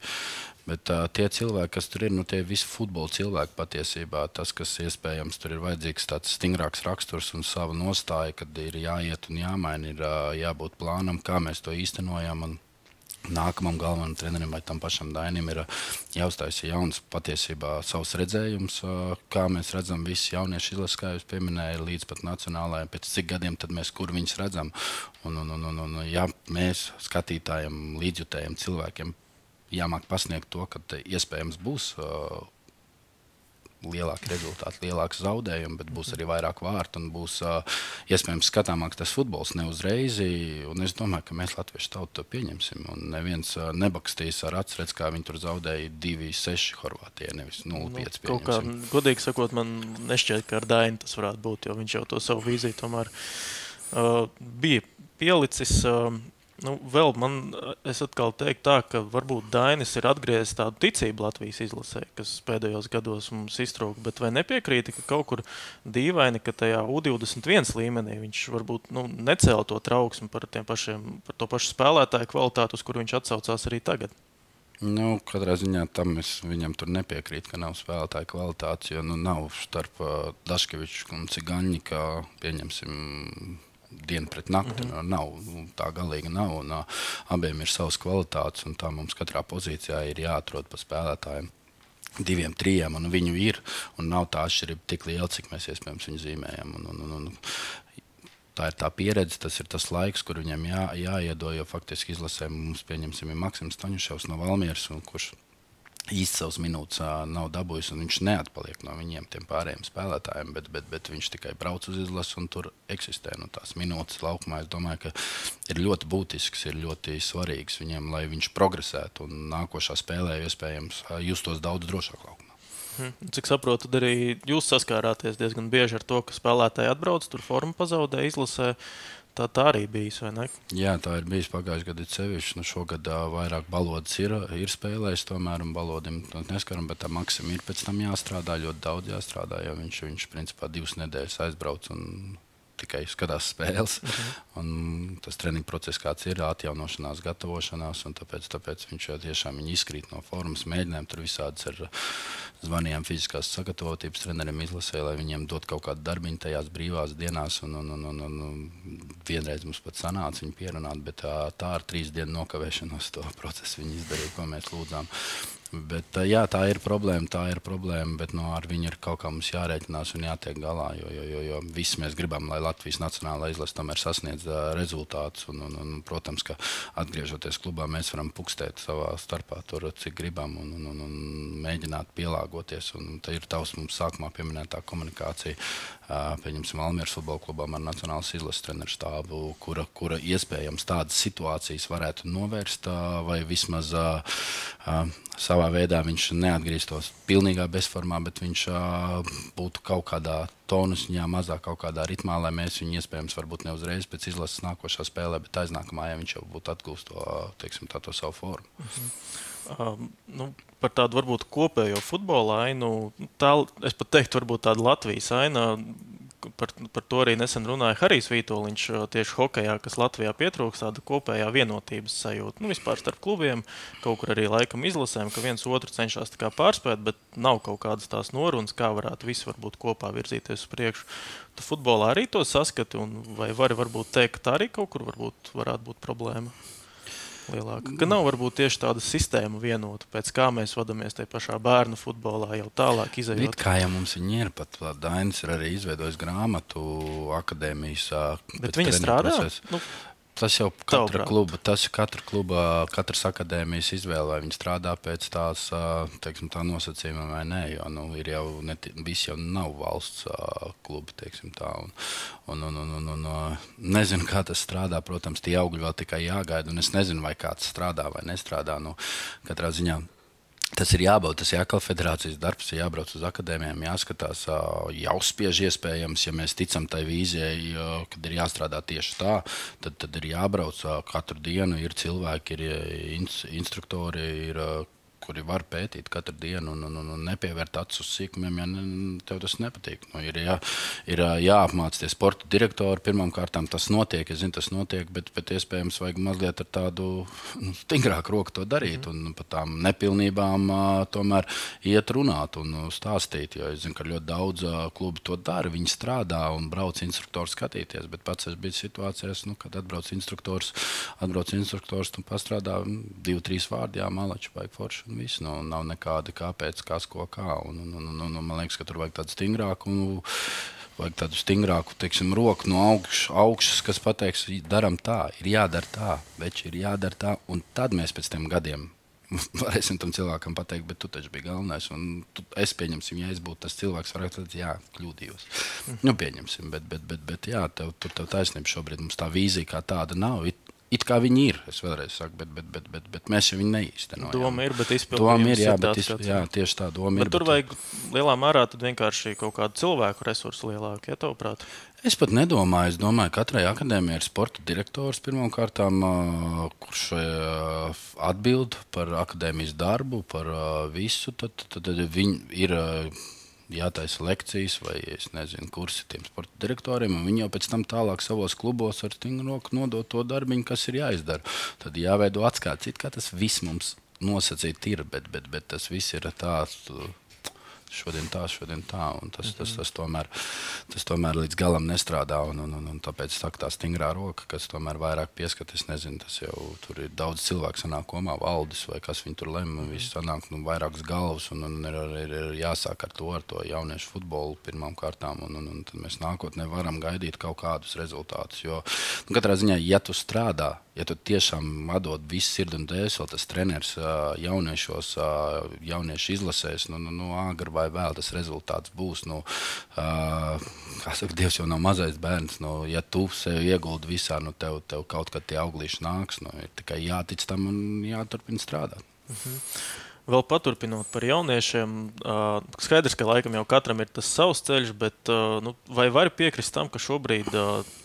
Bet uh, tie cilvēki, kas tur ir, nu, tie visi futbola cilvēki patiesībā, tas, kas iespējams tur ir vajadzīgs tāds stingrāks raksturs un sava nostāja, kad ir jāiet un jāmaina, ir uh, jābūt plānam, kā mēs to īstenojam. Un nākamam galvenam trenerim vai tam pašam Dainim ir jāuztaisa jauns patiesībā savs redzējums, kā mēs redzam visi jaunieši izlases, kā jūs pieminēja, līdz pat nacionālajai, pēc cik gadiem tad mēs kur viņus redzam. Un, un, un, un, un ja mēs skatītājiem, līdzjutējiem cilvēkiem jāmāk pasniegt to, ka iespējams būs uh, lielāki rezultāti, lielāks zaudējumi, bet būs arī vairāk vārtu un būs uh, iespējams skatāmāks tas futbols neuzreiz. Un es domāju, ka mēs latviešu tautu to pieņemsim. Un neviens uh, nebakstīs ar acis, redz, kā viņi tur zaudēja divi seši Horvātijai, nevis nulle pieci. Nu, kaut kā, godīgi sakot, man nešķiet, ka ar Dainu tas varētu būt, jo viņš jau to savu vīziju tomēr uh, bija pielicis. Uh, Nu, vēl man, es atkal teiktu tā, ka varbūt Dainis ir atgriezis tādu ticību Latvijas izlasē, kas pēdējos gados mums iztrūka, bet vai nepiekrīti, ka kaut kur dīvaini, ka tajā U divdesmit viens līmenī viņš varbūt nu, necēla to trauksmi par, tiem pašiem, par to pašu spēlētāju kvalitāti, uz kuru viņš atsaucās arī tagad? Nu, katrā ziņā tam es viņam tur nepiekrītu, ka nav spēlētāja kvalitātes, jo nu, nav starp uh, Daškeviču un Cigaņņika, pieņemsim, dienu pret nakti. Mm-hmm. Nav, tā galīgi nav. Un, uh, abiem ir savas kvalitātes, un tā mums katrā pozīcijā ir jāatrod pa spēlētājiem. Diviem, trījiem, un viņu ir. Un nav tā atšķirība tik liela, cik mēs iespējams viņu zīmējam. Un, un, un, un, tā ir tā pieredze, tas ir tas laiks, kur viņam jā, jāiedo, jo faktiski izlasē mums pieņemsim ir Maksims Staņuševs no Valmieras, un kurš īsti savas minūtes uh, nav dabūjis, un viņš neatpaliek no viņiem tiem pārējiem spēlētājiem, bet, bet, bet viņš tikai brauc uz izlasu un tur eksistē. Nu, tās minūtes laukumā, es domāju, ka ir ļoti būtisks, ir ļoti svarīgs viņiem, lai viņš progresētu un nākošā spēlē iespējams uh, justos daudz drošāk laukumā. Hmm. Cik saprotu, tad arī jūs saskārāties diezgan bieži ar to, ka spēlētāji atbrauc, tur formu pazaudē, izlasē. Tā, tā arī bijis, vai ne? Jā, tā ir bijis pagājuši gadu sevišķi. Nu, šogad uh, vairāk Balodas ir, ir spēlējis tomēr, un Balodim neskaram, bet tā Maksim ir pēc tam jāstrādā, ļoti daudz jāstrādā, jo viņš, viņš principā divas nedēļas aizbrauc un tikai skatās spēles. Un tas treniņu process, kāds ir atjaunošanās, gatavošanās, un tāpēc, tāpēc viņš jau tiešām izkrīt no formas, mēģinājumi tur visādas ar zvanījām fiziskās sagatavotības treneriem izlasē, lai viņiem dot kaut kādu darbiņu tajās brīvās dienās, un, un, un, un, un vienreiz mums pat sanāca viņu pierunāt, bet tā, tā ar trīs dienu nokavēšanos to procesu viņi izdarīja, ko mēs lūdzām. Bet, jā, tā ir problēma, tā ir problēma, bet no, ar viņu ir kaut kā mums jārēķinās un jātiek galā, jo, jo, jo, jo visi mēs gribam, lai Latvijas nacionālā izlase tomēr sasniedz uh, rezultātus. Un, un, un, protams, ka atgriežoties klubā, mēs varam pukstēt savā starpā tur, cik gribam, un, un, un, un mēģināt pielāgoties. Un tā ir tavs mums sākumā pieminētā komunikācija. Uh, pieņemsim Valmieras futbola klubām ar nacionālas izlases treneru štābu, kura, kura iespējams tādas situācijas varētu novērst, uh, vai vismaz uh, uh, savā veidā viņš neatgrieztos pilnīgā bezformā, bet viņš uh, būtu kaut kādā tonusņā, mazāk kaut kādā ritmā, lai mēs viņu iespējams varbūt ne uzreiz pēc izlases nākošā spēlē, bet aiznākamā, ja viņš jau būtu atgūst to, teiksim, tā, to savu formu. Mhm. Um, nu, par tādu varbūt kopējo futbola ainu, tā, es pat teiktu, varbūt tāda Latvijas aina, par, par to arī nesen runāja Harijs Vītoliņš tieši hokejā, kas Latvijā pietrūks tāda kopējā vienotības sajūta. Nu, vispār starp klubiem, kaut kur arī laikam izlasēm, ka viens otru cenšas tā kā pārspēt, bet nav kaut kādas tās norunas, kā varētu visi varbūt kopā virzīties uz priekšu. Tu futbolā arī to saskati, un vai vari varbūt teikt, ka tā arī kaut kur varbūt varētu būt problēma? Lielāka. Ka nav varbūt tieši tāda sistēma vienota, pēc kā mēs vadamies tajā pašā bērnu futbolā jau tālāk izējot. It kā jau mums viņi ir, pat Dainis ir arī izveidojis grāmatu akadēmijas. Bet viņi strādā? Nu, tas jau katra kluba, tas katra kluba, katras akadēmijas izvēle, vai viņi strādā pēc tās, teiksim, tā nosacījuma vai nē, jo, nu, ir jau, ne, visi jau nav valsts klubi, teiksim tā, un, un, un, un, un, un nezinu, kā tas strādā, protams, tie augļi vēl tikai jāgaida, un es nezinu, vai kāds strādā vai nestrādā, nu, katrā ziņā. Tas ir jābūt, tas ir atkal federācijas darbs, ir jābrauc uz akadēmijām, jāskatās, jāuzspiež iespējams, ja mēs ticam tai vīzijai, kad ir jāstrādā tieši tā, tad, tad ir jābrauc katru dienu, ir cilvēki, ir instruktori, ir, kuri var pētīt katru dienu un, un, un nepievērt acis uz sīkumiem, ja ne, tev tas nepatīk. Nu, ir, jā, ir jāapmāc tie sporta direktori, pirmām kārtām tas notiek, es zinu, tas notiek, bet, bet iespējams vajag mazliet ar tādu nu, stingrāku roku to darīt un par tām nepilnībām tomēr iet runāt un stāstīt, jo es zinu, ka ļoti daudz klubu to dara, viņi strādā un brauc instruktori skatīties, bet pats es biju situācijās, nu, kad atbrauc instruktors, atbrauc instruktors un pastrādā divi, trīs vārdi, jā, malači, vajag forši. Viss, nu, nav nekādi kāpēc, kas, ko, kā. Un, un, un, un, un man liekas, ka tur vajag tādu stingrāku, un, vajag tādu stingrāku, teiksim, roku no augš, augšas, kas pateiks, daram tā, ir jādara tā, veči ir jādara tā, un tad mēs pēc tiem gadiem varēsim tam cilvēkam pateikt, bet tu taču biji galvenais, un tu, es pieņemsim, ja es būtu tas cilvēks, varētu teikt, jā, kļūdījos. Mm. Nu, pieņemsim, bet, bet, bet, bet jā, tev, tur tev taisnība šobrīd, mums tā vīzija kā tāda nav. It, It kā viņi ir, es vēlreiz saku, bet, bet, bet, bet, bet mēs jau viņu neīstenojam. Doma ir, bet izpildījums ir, jā, ir tāds, bet jā, tieši tā doma bet ir. Bet tur vajag lielā mērā tad vienkārši kaut kādu cilvēku resursu lielāku, ja tavuprāt? Es pat nedomāju, es domāju, ka katrai akadēmijai ir sporta direktors pirmām kārtām, kurš atbild par akadēmijas darbu, par visu, tad, tad, tad viņi ir jātaisa lekcijas vai, es nezinu, kursi tiem sporta direktoriem, un viņi jau pēc tam tālāk savos klubos ar stingru roku nodot to darbiņu, kas ir jāizdara. Tad jāveido atskats, it kā tas viss mums nosacīt ir, bet, bet, bet tas viss ir tāds šodien tā, šodien tā, un tas, mm-hmm. tas, tas, tomēr, tas tomēr līdz galam nestrādā, un, un, un, un tāpēc tā, tā stingrā roka, kas tomēr vairāk pieskatās, nezinu, tas jau tur ir daudz cilvēku sanāk komā, valdis vai kas viņi tur lem, mm-hmm. visi sanāk nu, vairākas galvas, un, un ir, ir, ir jāsāk ar to, ar to jauniešu futbolu pirmām kārtām, un, un, un tad mēs nākotnē varam gaidīt kaut kādus rezultātus, jo nu, katrā ziņā, ja tu strādā, ja tu tiešām atdod visu sirdi un dēseli, tas treneris jauniešos, jauniešu izlasēs, nu, nu, nu agri vai vēl tas rezultāts būs. Nu, kā saka, Dievs jau nav mazais bērns. Nu, ja tu sev ieguldi visā, nu, tev, tev kaut kad tie auglīši nāks. Nu, ir tikai jātic tam un jāturpina strādāt. Mhm. Vēl paturpinot par jauniešiem, skaidrs, ka laikam jau katram ir tas savs ceļš, bet nu, vai vari piekrist tam, ka šobrīd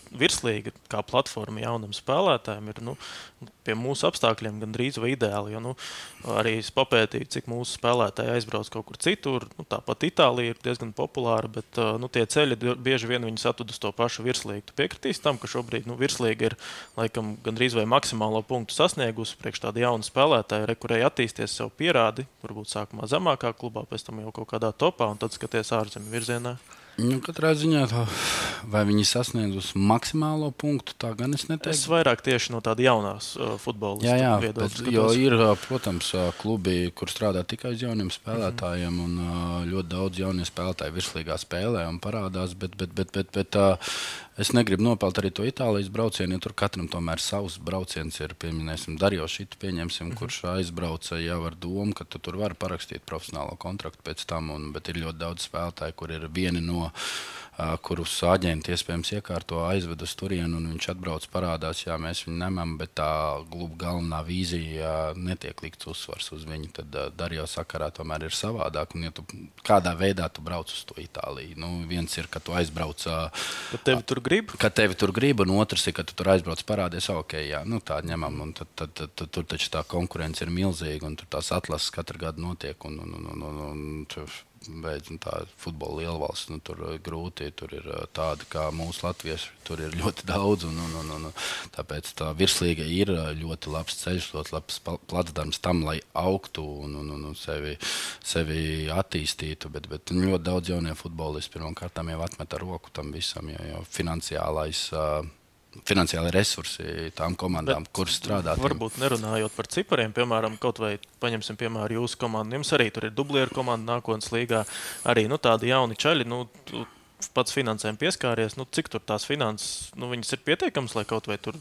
virslīga kā platforma jaunam spēlētājiem ir nu, pie mūsu apstākļiem gandrīz vai ideāli. Jo, nu, arī es papētīju, cik mūsu spēlētāji aizbrauc kaut kur citur. Nu, tāpat Itālija ir diezgan populāra, bet nu, tie ceļi bieži vien viņus atved uz to pašu virslīgu. Tu piekritīsi tam, ka šobrīd nu, virslīga ir laikam gandrīz vai maksimālo punktu sasniegusi priekš tāda jauna spēlētāja, re, kurai attīsties sev pierādi, varbūt sākumā zemākā klubā, pēc tam jau kaut kādā topā un tad skaties ārzemju virzienā. Nu, katrā ziņā, tā, vai viņi sasniedz maksimālo punktu, tā gan es neteiktu. Es vairāk tieši no tāda jaunās uh, futbolista viedokļa. Jo ir, protams, klubi, kur strādā tikai uz jauniem spēlētājiem, mm-hmm. un uh, ļoti daudz jaunie spēlētāji virslīgā spēlē un parādās, bet, bet, bet, bet, bet uh, es negribu nopelt arī to Itālijas braucienu, jo tur katram tomēr savs brauciens ir, pieminēsim, Dario Šitu, pieņemsim, mm-hmm. kurš aizbrauca jau ar domu, ka tu tur var parakstīt profesionālo kontraktu pēc tam, un, bet ir ļoti daudz spēlētāji, kur ir vieni no Uh, kurus aģenti iespējams iekārto aizved uz turienu, un viņš atbrauc parādās, jā, mēs viņu ņemam, bet tā kluba galvenā vīzija uh, netiek likts uzsvars uz viņu. Tad uh, Dario sakarā tomēr ir savādāk, un ja tu kādā veidā tu brauc uz to Itāliju. Nu, viens ir, ka tu aizbrauc... Uh, ka tevi tur grib? Ka tevi tur grib, un otrs ir, ka tu tur aizbrauc parādies, ok, jā, nu tā ņemam, un tad, tad, tad, tad tur taču tā konkurence ir milzīga, un tur tās atlases katru gadu notiek, un, un, un, un, un, un beidz, un tā futbola lielvalsts, nu, tur grūti, tur ir tādi kā mūsu latvieši, tur ir ļoti daudz, un, un, un, un tāpēc tā virslīga ir ļoti labs ceļš, ļoti labs platsdarms tam, lai augtu un, un, un, un sevi, sevi attīstītu, bet, bet ļoti daudz jaunie futbolisti pirmkārtām jau atmeta roku tam visam, jo, jo finansiālais finansiāli resursi tām komandām, bet, kuras strādā. Varbūt nerunājot par cipariem, piemēram, kaut vai paņemsim piemēru jūsu komandu. Jums arī tur ir dublieru komanda nākotnes līgā. Arī nu, tādi jauni čaļi, nu, pats finansēm pieskāries. Nu, cik tur tās finanses, nu, viņas ir pietiekams, lai kaut vai tur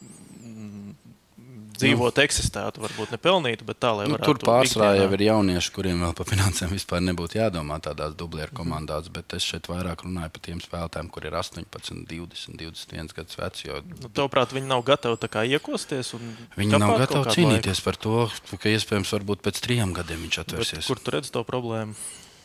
dzīvot, nu, eksistētu, varbūt nepelnītu, bet tā, lai varētu... Nu, tur pārsvarā jau ir jaunieši, kuriem vēl par finansēm vispār nebūtu jādomā tādās dublieru komandās, mm. bet es šeit vairāk runāju par tiem spēlētājiem, kur ir astoņpadsmit, divdesmit, divdesmit viens gadus veci. Jo... Nu, tavuprāt, viņi nav gatavi tā kā iekosties? Un viņi nav gatavi cīnīties laiku par to, ka iespējams varbūt pēc trijiem gadiem viņš atvērsies. Bet kur tu redz to problēmu?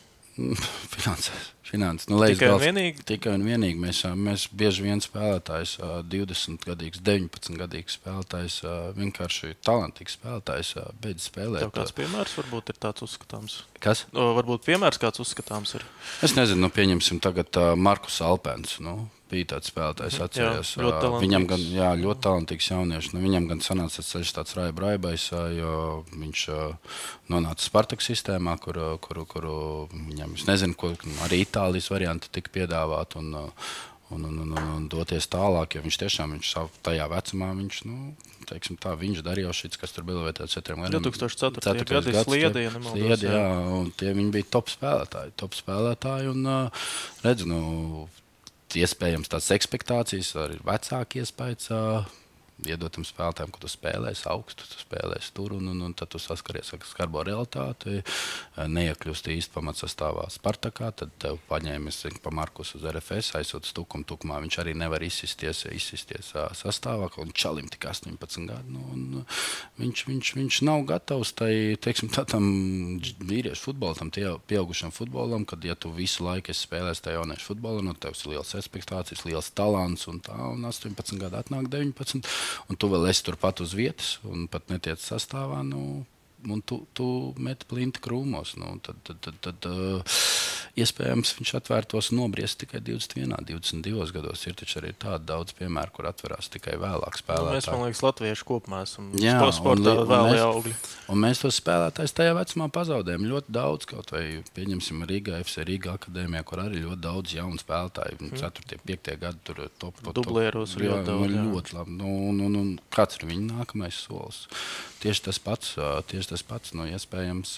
Finansēs. Finanses. Nu, tikai un vienīgi? Tikai un vienīgi. Mēs, mēs bieži vien spēlētājs, divdesmit gadīgs, deviņpadsmit gadīgs spēlētājs, vienkārši talantīgs spēlētājs, beidz spēlēt. Tev kāds piemērs varbūt ir tāds uzskatāms? Kas? O, varbūt piemērs kāds uzskatāms ir? Es nezinu, nu, pieņemsim tagad uh, Markus Alpens, nu, bija tāds spēlētājs, atcerējās. Jā, ļoti talantīgs. Viņam gan, jā, ļoti talantīgs jaunieši. Nu, viņam gan sanāca ceļš tāds Raiba Raibais, jo viņš uh, nonāca Spartak sistēmā, kur, kur, kur viņam, es nezinu, ko arī Itālijas varianti tika piedāvāt un, un, un, un, un doties tālāk, jo viņš tiešām, viņš savu tajā vecumā, viņš, nu, teiksim tā, viņš darīja šits, kas tur bija vēl četriem gadiem. divtūkstoš ceturtajā gadā Sliedi, ja nemaldos. Sliedi, jā, un tie viņi bija top spēlētāji, top spēlētāji, un uh, redz, nu, iespējams tās ekspektācijas, arī vecāki iespējas uh, iedotam spēlētājiem, ka tu spēlēsi augstu, tu spēlēsi tur, un, un, un tad tu saskaries ar skarbo realitāti, neiekļūst īsti pamatsastāvā Spartakā, tad tev paņēmis pa Markus uz R F S, aizsūt stukumu tukumā, viņš arī nevar izsisties, izsisties sastāvā, un čalim tik astoņpadsmit gadu, nu, un viņš, viņš, viņš nav gatavs tai, teiksim, tā tam vīriešu futbolam, tie pieaugušam futbolam, kad, ja tu visu laiku esi spēlēs tajā jauniešu futbolā, nu, tevs ir liels ekspektācijas, liels talants, un tā, un astoņpadsmit gadu atnāk deviņpadsmit, un tu vēl esi turpat uz vietas, un pat netiec sastāvā, nu, un tu, tu meti plinti krūmos. Nu, tad, tad, tad, tad uh, iespējams viņš atvērtos nobriest tikai divdesmit vienā, divdesmit divos gados. Ir taču arī tādi daudz piemēru, kur atverās tikai vēlāk spēlētāji. Nu, mēs, man liekas, latvieši kopumā esam sportā vēlē augļi. Un mēs tos spēlētājus tajā vecumā pazaudējam ļoti daudz, kaut vai pieņemsim Rīgā, F C Rīgā akadēmijā, kur arī ļoti daudz jaunu spēlētāju. Mm. ceturtie, piektie gadi tur top. Dublieros ļoti daudz. Jā. Ļoti labi. Nu, nu, nu, kāds ir viņa nākamais solis? Tieši tas pats, tieši tas pats, nu, iespējams,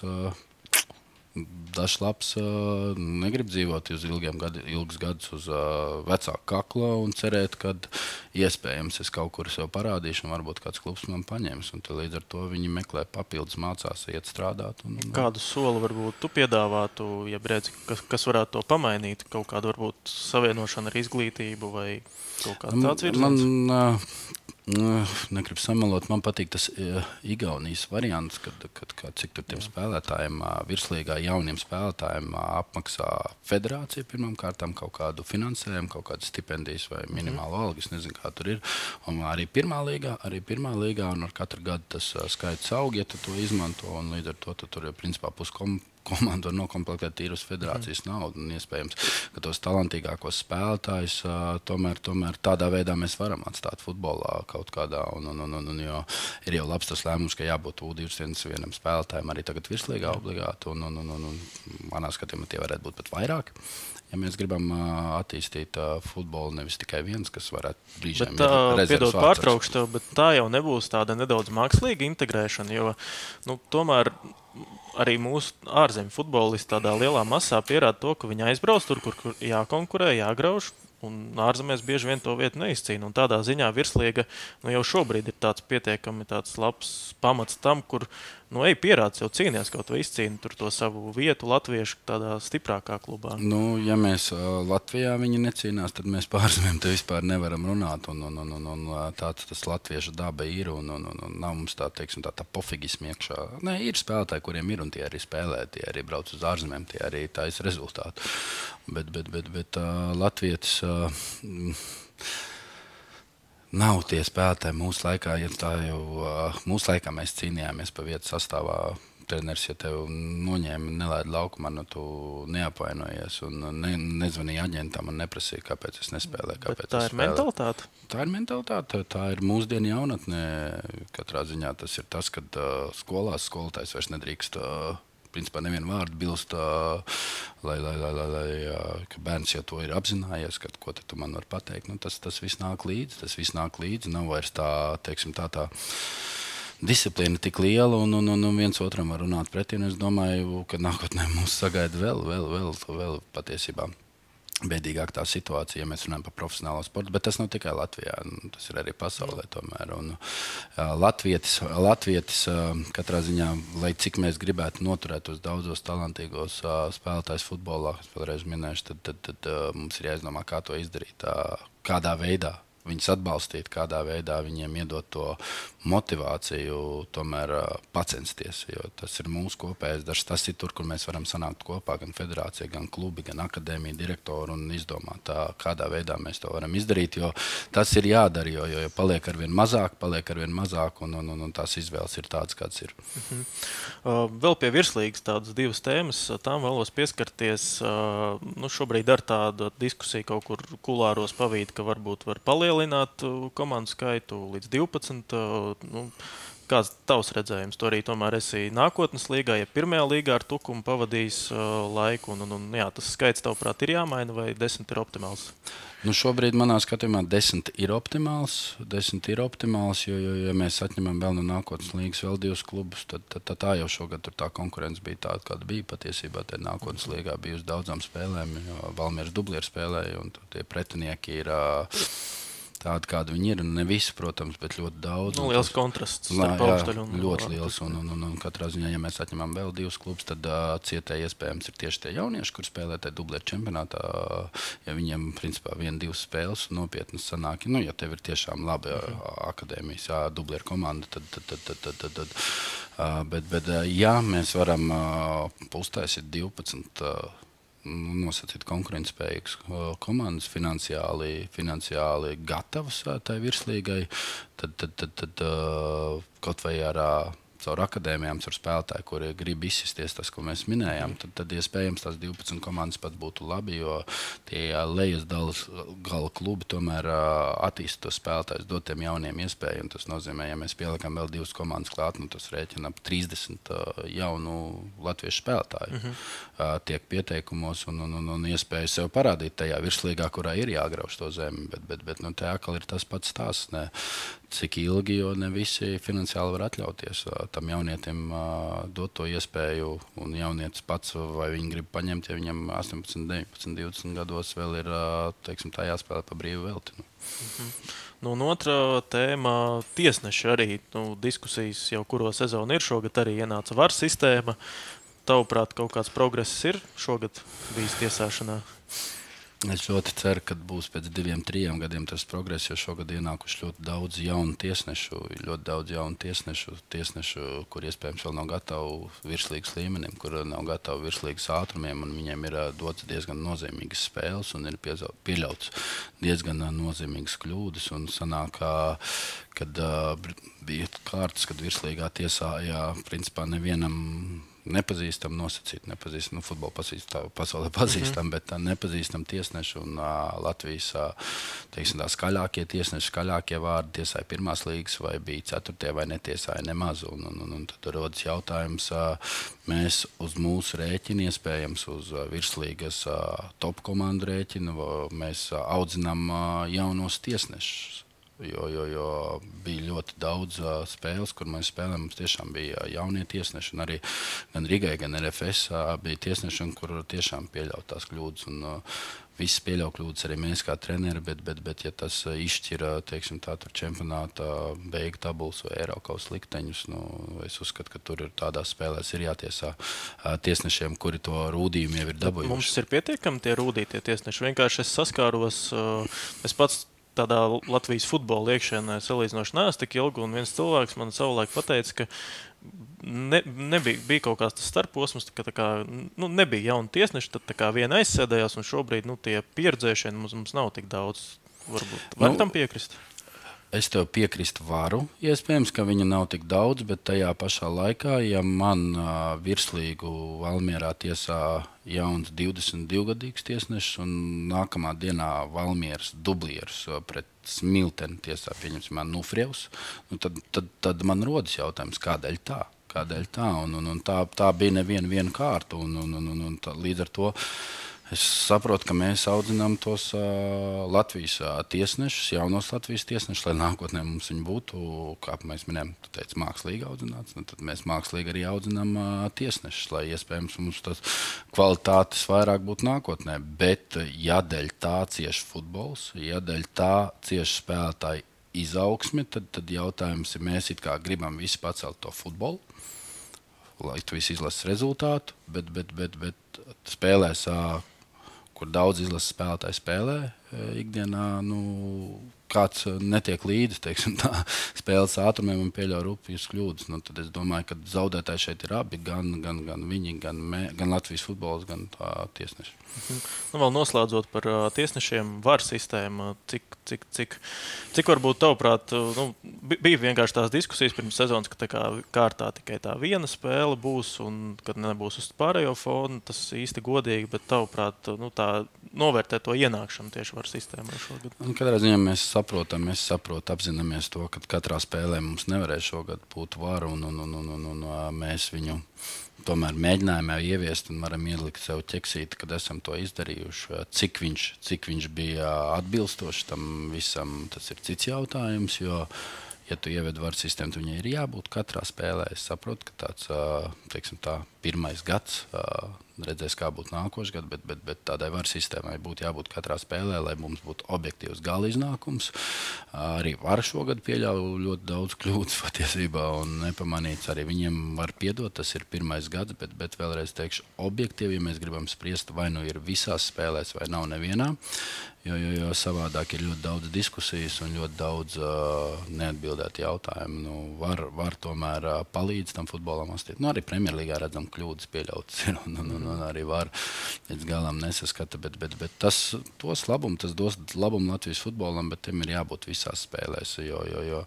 dažs labs negrib dzīvot uz ilgiem gadi, ilgus gadus uz vecāku kakla un cerēt, ka iespējams es kaut kur sev parādīšu un varbūt kāds klubs man paņems. Un līdz ar to viņi meklē papildus, mācās, iet strādāt. Un, un... Kādu soli varbūt tu piedāvātu, ja redzi, kas, kas varētu to pamainīt? Kaut kādu varbūt savienošanu ar izglītību vai kaut kāds tāds virziens? Man, Nu, negribu samalot. Man patīk tas uh, Igaunijas variants, kad, kad, kad cik tur tiem spēlētājiem, uh, virslīgā jauniem spēlētājiem uh, apmaksā federācija pirmām kārtām kaut kādu finansējumu, kaut kādu stipendijas vai minimālu mm. algu. Es nezinu, kā tur ir. Un arī pirmā līgā, arī pirmā līgā, un ar katru gadu tas uh, skaits aug, ja tu to izmanto, un līdz ar to tu tur ir principā puskom. Komanda var nokomplektēt tīru uz federācijas mm. naudu. Un iespējams, ka tos talantīgākos spēlētājus uh, tomēr, tomēr tādā veidā mēs varam atstāt futbolā kaut kādā. Un, un, un, un, jo ir jau labs tas lēmums, ka jābūt U divdesmit vienam spēlētājam arī tagad virslīgā obligāti. Un, un, un, un, un manā skatījumā tie varētu būt pat vairāk. Ja mēs gribam uh, attīstīt uh, futbolu, nevis tikai viens, kas varētu brīžiem bet, uh, piedod pārtraukšu tev, bet tā jau nebūs tāda nedaudz mākslīga integrēšana, jo nu, tomēr arī mūsu ārzemju futbolisti tādā lielā masā pierāda to, ka viņi aizbrauc tur, kur, kur jākonkurē, jāgrauž. Un ārzemēs bieži vien to vietu neizcīna. Un tādā ziņā virslīga nu, jau šobrīd ir tāds pietiekami tāds labs pamats tam, kur nu, ej pierāds, jau cīnījās kaut vai izcīna tur to savu vietu latviešu tādā stiprākā klubā. Nu, ja mēs uh, Latvijā viņi necīnās, tad mēs pārzemēm te vispār nevaram runāt. Un, un, un, un, un tāds tas latviešu daba ir un, un, un, un nav mums tā, teiksim, tā, tā pofigismi iekšā. Nē, ir spēlētāji, kuriem ir un tie arī spēlē, tie arī brauc uz ārzemēm, tie arī taisa rezultātu. Bet, bet, bet, bet uh, Latvietis uh, nav tie spēlētāji mūsu laikā. Ja tā jau uh, mūsu laikā mēs cīnījāmies pa vietu sastāvā. Treneris, ja tev noņēma nelaidu laukumā, nu tu neapvainojies un ne, nezvanīja aģentam un neprasīja, kāpēc es nespēlēju. Kāpēc tā es ir mentalitāte? Tā ir mentalitāte, tā ir mūsdienu jaunatnē. Katrā ziņā tas ir tas, kad uh, skolās skolotājs vairs nedrīkst uh, principā nevienu vārdu bilst, uh, lai, lai, lai, lai, lai uh, ka bērns jau to ir apzinājies, ka, ko tu man var pateikt. Nu, tas, tas viss nāk līdzi, tas viss nāk līdzi, nav vairs tā, teiksim, tā tā disciplīna tik liela un, un, un viens otram var runāt pretī. Es domāju, ka nākotnē mūs sagaida vēl, vēl, vēl, vēl patiesībā bēdīgāk tā situācija, ja mēs runājam par profesionālo sportu, bet tas nav tikai Latvijā, tas ir arī pasaulē tomēr. Un, uh, Latvietis, Latvietis uh, katrā ziņā, lai cik mēs gribētu noturēt tos daudzos talantīgos uh, spēlētājus futbolā, es vēlreiz minēšu, tad, tad, tad uh, mums ir jāizdomā, kā to izdarīt, uh, kādā veidā viņus atbalstīt, kādā veidā viņiem iedot to motivāciju, tomēr uh, pacensties, jo tas ir mūsu kopējais darbs. Tas ir tur, kur mēs varam sanākt kopā, gan federācija, gan klubi, gan akadēmija, direktori un izdomāt, tā, kādā veidā mēs to varam izdarīt, jo tas ir jādara, jo, jo, jo paliek arvien mazāk, paliek arvien mazāk un, un, un, un tās izvēles ir tādas, kādas ir. Mhm. Uh, vēl pie virslīgas tādas divas tēmas, tām vēlos pieskarties. Uh, nu, šobrīd ar tādu diskusiju kaut kur kulāros pavīt, ka varbūt var palielināt komandu skaitu līdz divpadsmit. Nu, kāds tavs redzējums? Tu arī tomēr esi nākotnes līgā, ja pirmajā līgā ar Tukumu pavadījis uh, laiku. Un, un, un, jā, tas skaits, tavuprāt, ir jāmaina vai desmit ir optimāls? Nu, šobrīd manā skatījumā desmit ir optimāls. Desmit ir optimāls, jo, jo ja mēs atņemam vēl no nākotnes līgas vēl divus klubus, tad, tad, tad tā jau šogad tur tā konkurence bija tāda, kāda bija patiesībā. Tad nākotnes līgā bija uz daudzām spēlēm, jo Valmieras Dublieri spēlēja, un tie pretinieki ir uh, tādi, kādi viņi ir. Ne visi, protams, bet ļoti daudz. Nu, liels kontrasts starp Augstaļu un ļoti liels. Un, un, un, un katrā ziņā, ja mēs atņemam vēl divus klubus, tad uh, cietēji iespējams ir tieši tie jaunieši, kur spēlē tajā Dublieru čempionātā. Uh, ja viņiem, principā, viena, divas spēles nopietnas sanāk, nu, ja tev ir tiešām laba uh, akadēmijas uh, Dublieru komanda, tad, tad, tad, tad, tad, tad, tad uh, bet, bet uh, jā, mēs varam uh, uztaisīt divpadsmit uh, nosacīt konkurētspējīgas komandas, finansiāli, finansiāli gatavas tai virslīgai, tad, tad, tad, tad kaut vai ar caur akadēmijām, caur spēlētāju, kuri grib izsisties tas, ko mēs minējām, tad, tad iespējams tās divpadsmit komandas pat būtu labi, jo tie lejas dalas gala klubi tomēr attīsta tos spēlētājus, dot tiem jauniem iespēju, un tas nozīmē, ja mēs pieliekam vēl divas komandas klāt, nu tas rēķina ap trīsdesmit jaunu latviešu spēlētāju mm-hmm. tiek pieteikumos un, un, un, un iespēju sev parādīt tajā virslīgā, kurā ir jāgrauž to zemi, bet, bet, bet nu, te atkal ir tas pats stāsts, ne? Cik ilgi, jo ne visi finansiāli var atļauties tam jaunietim uh, dot to iespēju, un jaunietis pats, vai viņi grib paņemt, ja viņam astoņpadsmit, deviņpadsmit, divdesmit gados vēl ir, uh, teiksim, tā jāspēlē pa brīvu velti. Nu. Mm-hmm. Nu, un otra tēma – tiesneši arī. Nu, diskusijas jau kuro sezonu ir, šogad arī ienāca V A R sistēma. Tavuprāt, kaut kāds progress ir šogad bijis tiesāšanā? Es ļoti ceru, ka būs pēc diviem, trijiem gadiem tas progress, jo šogad ienākuši ļoti daudz jaunu tiesnešu, ļoti daudz jaunu tiesnešu, tiesnešu, kur iespējams vēl nav gatavi virslīgas līmenim, kur nav gatavi virslīgas ātrumiem, un viņiem ir dots diezgan nozīmīgas spēles un ir pieļauts diezgan nozīmīgas kļūdas, un sanāk, kad uh, bija kārtas, kad virslīgā tiesājā principā nevienam nepazīstam nosacīt, nepazīstam, nu, futbolu pazīstam, pasaulē pazīstam, mm-hmm. bet nepazīstam tiesneši un uh, Latvijas, uh, teiksim, tā skaļākie tiesneši, skaļākie vārdi tiesāja pirmās līgas vai bija ceturtie vai netiesāja nemaz, un, un, un, un tad rodas jautājums, uh, mēs uz mūsu rēķinu, iespējams uz uh, virslīgas uh, top komandu rēķinu, mēs uh, audzinām uh, jaunos tiesnešus. Jo, jo, jo bija ļoti daudz uh, spēles, kur mēs spēlējām. Mums tiešām bija jaunie tiesneši. Arī gan Rigai, gan R F S uh, bija tiesneši, kur tiešām pieļaut tās kļūdas. Un, uh, Visi pieļauj kļūdas, arī mēs kā treneri, bet, bet, bet ja tas uh, izšķir teiksim, tā, čempionāta beigu tabulas vai Eiropas likteņus, nu, es uzskatu, ka tur ir tādās spēlēs ir jātiesā uh, tiesnešiem, kuri to rūdījumu jau ir dabūjuši. Mums ir pietiekami tie rūdītie tiesneši. Vienkārši es saskāros, uh, es pats tādā Latvijas futbola iekšienē salīdzinoši neesmu tik ilgi, un viens cilvēks man savulaik pateica, ka ne, nebija, bija kaut kāds tas starposms, ka tā kā, nu, nebija jauni tiesneši, tad tā kā viena aizsēdējās, un šobrīd nu, tie pieredzējušie mums, mums nav tik daudz. Varbūt var nu, tam piekrist? Es tev piekrist varu, iespējams, ka viņa nav tik daudz, bet tajā pašā laikā, ja man uh, virslīgu Valmierā tiesā jauns divdesmit divgadīgs tiesnešs un nākamā dienā Valmieras dublieris uh, pret Smilteni tiesā, pieņemsim, Nufrievs, nu, tad, tad, tad man rodas jautājums, kādēļ tā? Kādēļ tā? Un, un, un tā, tā bija neviena viena kārta, un, un, un, un, un tā, līdz ar to es saprotu, ka mēs audzinām tos uh, Latvijas uh, tiesnešus, jaunos Latvijas tiesnešus, lai nākotnē mums viņi būtu, kā mēs minējām, tu teici, mākslīgi audzināts, nu, tad mēs mākslīgi arī audzinām uh, tiesnešus, lai iespējams mums tas kvalitātes vairāk būtu nākotnē. Bet, ja dēļ tā cieši futbols, ja dēļ tā cieši spēlētāji izaugsmi, tad, tad jautājums ir, mēs it kā gribam visi pacelt to futbolu, lai tu visi izlases rezultātu, bet, bet, bet, bet spēlēs, kur daudz izlases spēlētāji spēlē ikdienā, nu, kāds netiek līdzi, teiksim, tā, spēles ātrumiem un pieļauj rupjas kļūdas. Nu, tad es domāju, ka zaudētāji šeit ir abi, gan, gan, gan viņi, gan, mē, gan Latvijas futbols, gan tā tiesneši. Nu, vēl noslēdzot par uh, tiesnešiem, var sistēma, cik, cik, cik, cik varbūt tavuprāt, nu, bija vienkārši tās diskusijas pirms sezonas, ka tā kā kārtā tikai tā viena spēle būs un kad nebūs uz pārējo fonu, tas īsti godīgi, bet tavuprāt, nu, tā novērtē to ienākšanu tieši var sistēmā šogad. Un katrā ziņā mēs saprotam, mēs saprotam, apzināmies to, ka katrā spēlē mums nevarēs šogad būt varu un, un, un, un, un, un mēs viņu tomēr mēģinājumā ieviest un varam ielikt sev ķeksīti, kad esam to izdarījuši. Cik viņš, cik viņš bija atbilstoši tam visam, tas ir cits jautājums, jo, ja tu ieved varu sistēmu, tu viņai ir jābūt katrā spēlē. Es saprotu, ka tāds, teiksim tā, pirmais gads, redzēs, kā būtu nākošais gads, bet, bet, bet tādai varu sistēmai būtu jābūt katrā spēlē, lai mums būtu objektīvs gala iznākums. Arī var šogad pieļauj ļoti daudz kļūdas patiesībā un nepamanīts. Arī viņiem var piedot, tas ir pirmais gads, bet, bet vēlreiz teikšu objektīvi, ja mēs gribam spriest, vai nu ir visās spēlēs, vai nav nevienā, jo, jo, jo savādāk ir ļoti daudz diskusijas un ļoti daudz uh, neatbildētu jautājumu. Nu, var, var tomēr uh, palīdz tam futbolam astīt. Nu, arī Premjerlīgā redzam kļūdas pieļautas ir un, un, un, un arī var līdz galam nesaskata, bet, bet, bet tas tos labumu, tas dos labumu Latvijas futbolam, bet tiem ir jābūt visās spēlēs, jo, jo, jo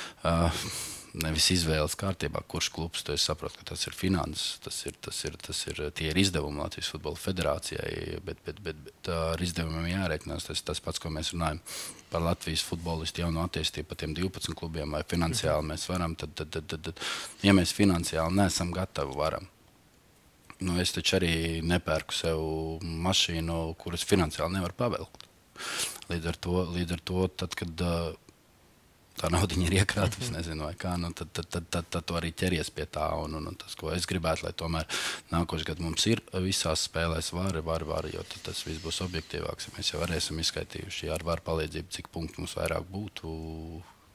uh, nevis izvēles kārtībā, kurš klubs, tu saproti, ka tas ir finanses, tas ir, tas ir, tas ir, tie ir izdevumi Latvijas futbola federācijai, bet, bet, bet, bet ar izdevumiem jāreikinās. Tas tas pats, ko mēs runājam par Latvijas futbolistu jaunu attīstību, par tiem divpadsmit klubiem, vai finansiāli mēs varam, tad, tad, tad, tad, tad ja mēs finansiāli neesam gatavi, varam. Nu, es taču arī nepērku sev mašīnu, kuras finansiāli nevar pavelkt. Līdz ar to, līdz ar to tad, kad tā naudiņa ir iekrāta, es nezinu, vai kā, nu, tad, tad, tad, tad, tad to arī ķeries pie tā. Un, un, un tas, ko es gribētu, lai tomēr nākošais gads mums ir visās spēlēs vari, vari, vari, jo tad tas viss būs objektīvāks. Mēs jau arī esam izskaitījuši, ja ar varu palīdzību, cik punktu mums vairāk būtu,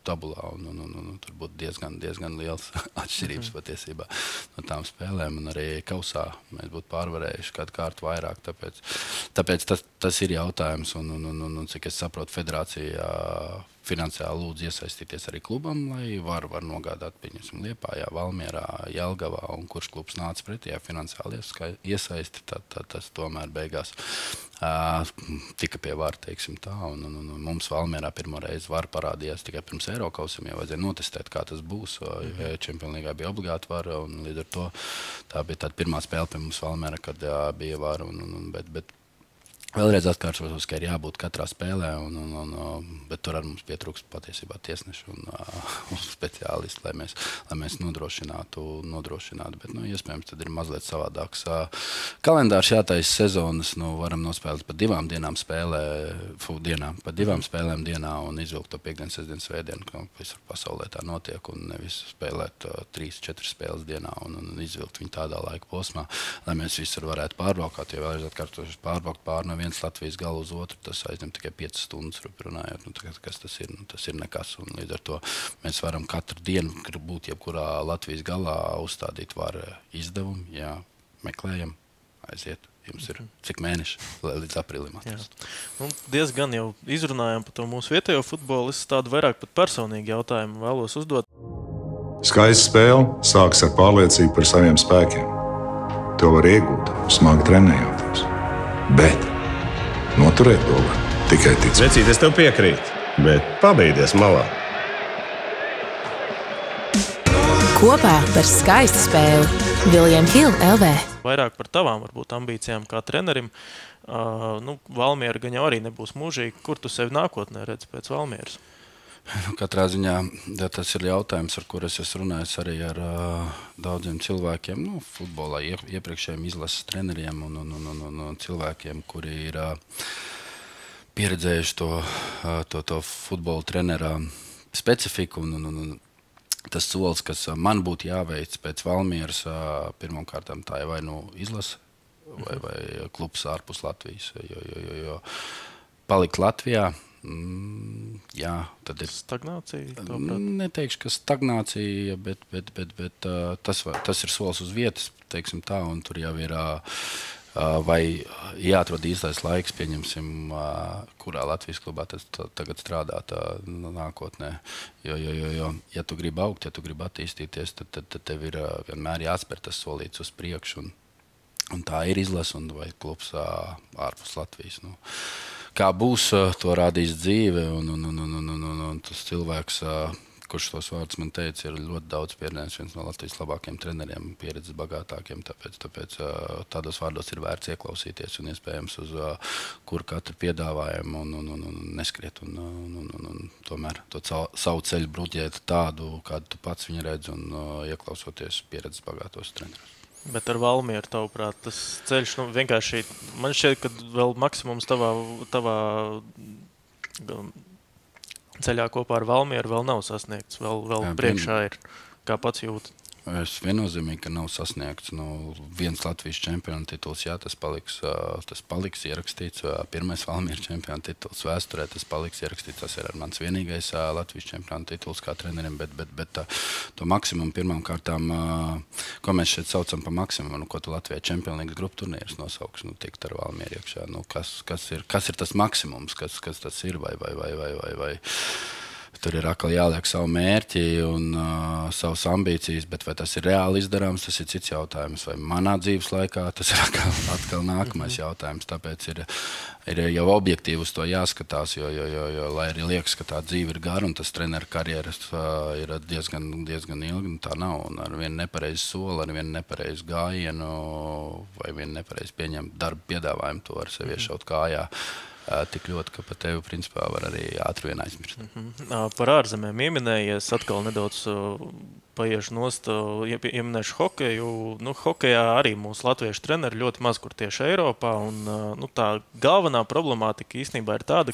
tabulā. Un, un, un, un, tur būtu diezgan, diezgan liels atšķirības mm-hmm. patiesībā no tām spēlēm. Un arī kausā mēs būtu pārvarējuši kādu kārtu vairāk. Tāpēc, tāpēc tas, tas ir jautājums. Un, un, un, un cik es saprotu, federācija finansiāli lūdzu iesaistīties arī klubam, lai var, var nogādāt, pieņemsim, Liepājā, Valmierā, Jelgavā, un kurš klubs nāca pretī finansiāli iesaisti, tad, tad tas tomēr beigās uh, tika pie vara, teiksim tā, un, un, un mums Valmierā pirmo reizi var parādījās tikai pirms Eirokausam, jau vajadzēja notestēt, kā tas būs, jo Čempionlīgā bija obligāti vara, un līdz ar to tā bija tāda pirmā spēle pie mums Valmierā, kad jā, bija vara, un, un, bet, bet vēlreiz atkārtotos, ka ir jābūt katrā spēlē, un, un, un, bet tur arī mums pietrūkst patiesībā tiesneši un, un speciālisti, lai mēs, lai mēs nodrošinātu. nodrošinātu. Bet, nu, iespējams, tad ir mazliet savādāks kalendārs jātaisa sezonas. Nu, varam nospēlēt pa divām dienām spēlē, fu, dienā, pa divām spēlēm dienā un izvilkt to piekdienu, sestdienu, svētdienu, ka visur pasaulē tā notiek, un nevis spēlēt uh, trīs, četras spēles dienā un, un izvilkt viņu tādā laika posmā, lai mēs visur varētu pārbraukāt, jo vēlreiz atkārtoties pārbraukt pār no viens Latvijas galu uz otru, tas aizņem tikai piecas stundas runājot. Nu, kas tas ir? Nu, tas ir nekas. Un līdz ar to mēs varam katru dienu būt jebkurā Latvijas galā uzstādīt var izdevumu. Jā, meklējam, aiziet. Jums ir cik mēneši līdz aprīlim atrast. Nu, diezgan jau izrunājām par to mūsu vietējo futbolu. Es tādu vairāk pat personīgi jautājumu vēlos uzdot. Skaista spēle sākas ar pārliecību par saviem spēkiem. To var iegūt, smagi trenējoties. Bet noturēt to var tikai ticēt. Vecīt, es tev piekrītu, bet pabeigties malā. Kopā par skaistu spēli William Hill L V. Vairāk par tavām varbūt ambīcijām kā trenerim. Uh, nu, Valmiera gan jau arī nebūs mūžīgi. Kur tu sevi nākotnē redzi pēc Valmieras? Katrā ziņā tas ir jautājums, ar kur es esmu runājis arī ar uh, daudziem cilvēkiem, nu, futbolā, iepriekšējiem izlases treneriem un, un, un, un, un cilvēkiem, kuri ir uh, pieredzējuši to, uh, to, to futbola trenera specifiku. Un, un, un, tas solis, kas man būtu jāveic pēc Valmieras, uh, pirmkārt tā ir vai nu izlase, vai, vai klubs ārpus Latvijas, jo, jo, jo, jo palikt Latvijā. Mm, jā, tad ir stagnācija. Neteikšu, ka stagnācija, bet, bet, bet, bet uh, tas, tas ir solis uz vietas, teiksim tā, un tur jau ir uh, vai jāatrod īstais laiks, pieņemsim, uh, kurā Latvijas klubā tas tagad strādāt uh, nākotnē. Jo, jo, jo, jo, ja tu gribi augt, ja tu gribi attīstīties, tad, tad, tad tev ir uh, vienmēr jāspēr tas solīts uz priekšu, un, un tā ir izlase un vai klubs uh, ārpus Latvijas. Nu. Kā būs, to rādīs dzīve, un, un, un, un, un, un, un tas cilvēks, kurš tos vārdus man teica, ir ļoti daudz pieredzējis, viens no Latvijas labākiem treneriem, pieredzes bagātākiem, tāpēc, tāpēc tādos vārdos ir vērts ieklausīties un iespējams uz kuru katru piedāvājumu un, un, un, un neskriet un, un, un, un, un tomēr to savu ceļu bruģēt tādu, kādu tu pats viņu redzi un ieklausoties pieredzes bagātos trenerus. Bet ar Valmieru, tavuprāt, tas ceļš, nu, vienkārši, man šķiet, ka vēl maksimums tavā, tavā ceļā kopā ar Valmieru vēl nav sasniegts, vēl, vēl Jā, priekšā ir, kā pats jūt. Es viennozīmīgi, ka nav sasniegts. Nu, viens Latvijas čempiona tituls, jā, tas paliks, tas paliks ierakstīts. Pirmais Valmiera čempiona tituls vēsturē, tas paliks ierakstīts. Tas ir mans vienīgais Latvijas čempiona tituls kā trenerim, bet, bet, bet to maksimumu pirmām kārtām, ko mēs šeit saucam pa maksimumu, nu, ko tu Latvijā čempionlīgas grupu turnīrus nosauks, nu, tikt ar Valmieru iekšā. Nu, kas, kas, ir, kas ir tas maksimums, kas, kas tas ir, vai, vai, vai, vai, vai, vai. Tur ir atkal jāliek savu mērķi un uh, savas ambīcijas, bet vai tas ir reāli izdarāms, tas ir cits jautājums. Vai manā dzīves laikā tas ir atkal, atkal nākamais jautājums. Tāpēc ir, ir jau objektīvi uz to jāskatās, jo, jo, jo, jo lai arī liekas, ka tā dzīve ir gara un tas treneru karjeras uh, ir diezgan, diezgan ilgi, un tā nav. Un ar vienu nepareizu soli, ar vienu nepareizu gājienu vai vienu nepareizu pieņemt darba piedāvājumu, to var sevi iešaut kājā. Tik ļoti, ka par tevi principā var arī ātri vien aizmirst. Mm-hmm. Par ārzemēm ieminējies, atkal nedaudz paiešu nost, ieminēšu hokeju. Nu, hokejā arī mūsu latviešu treneri ļoti maz kur tieši Eiropā. Un, nu, tā galvenā problemātika īstenībā ir tāda, ka ir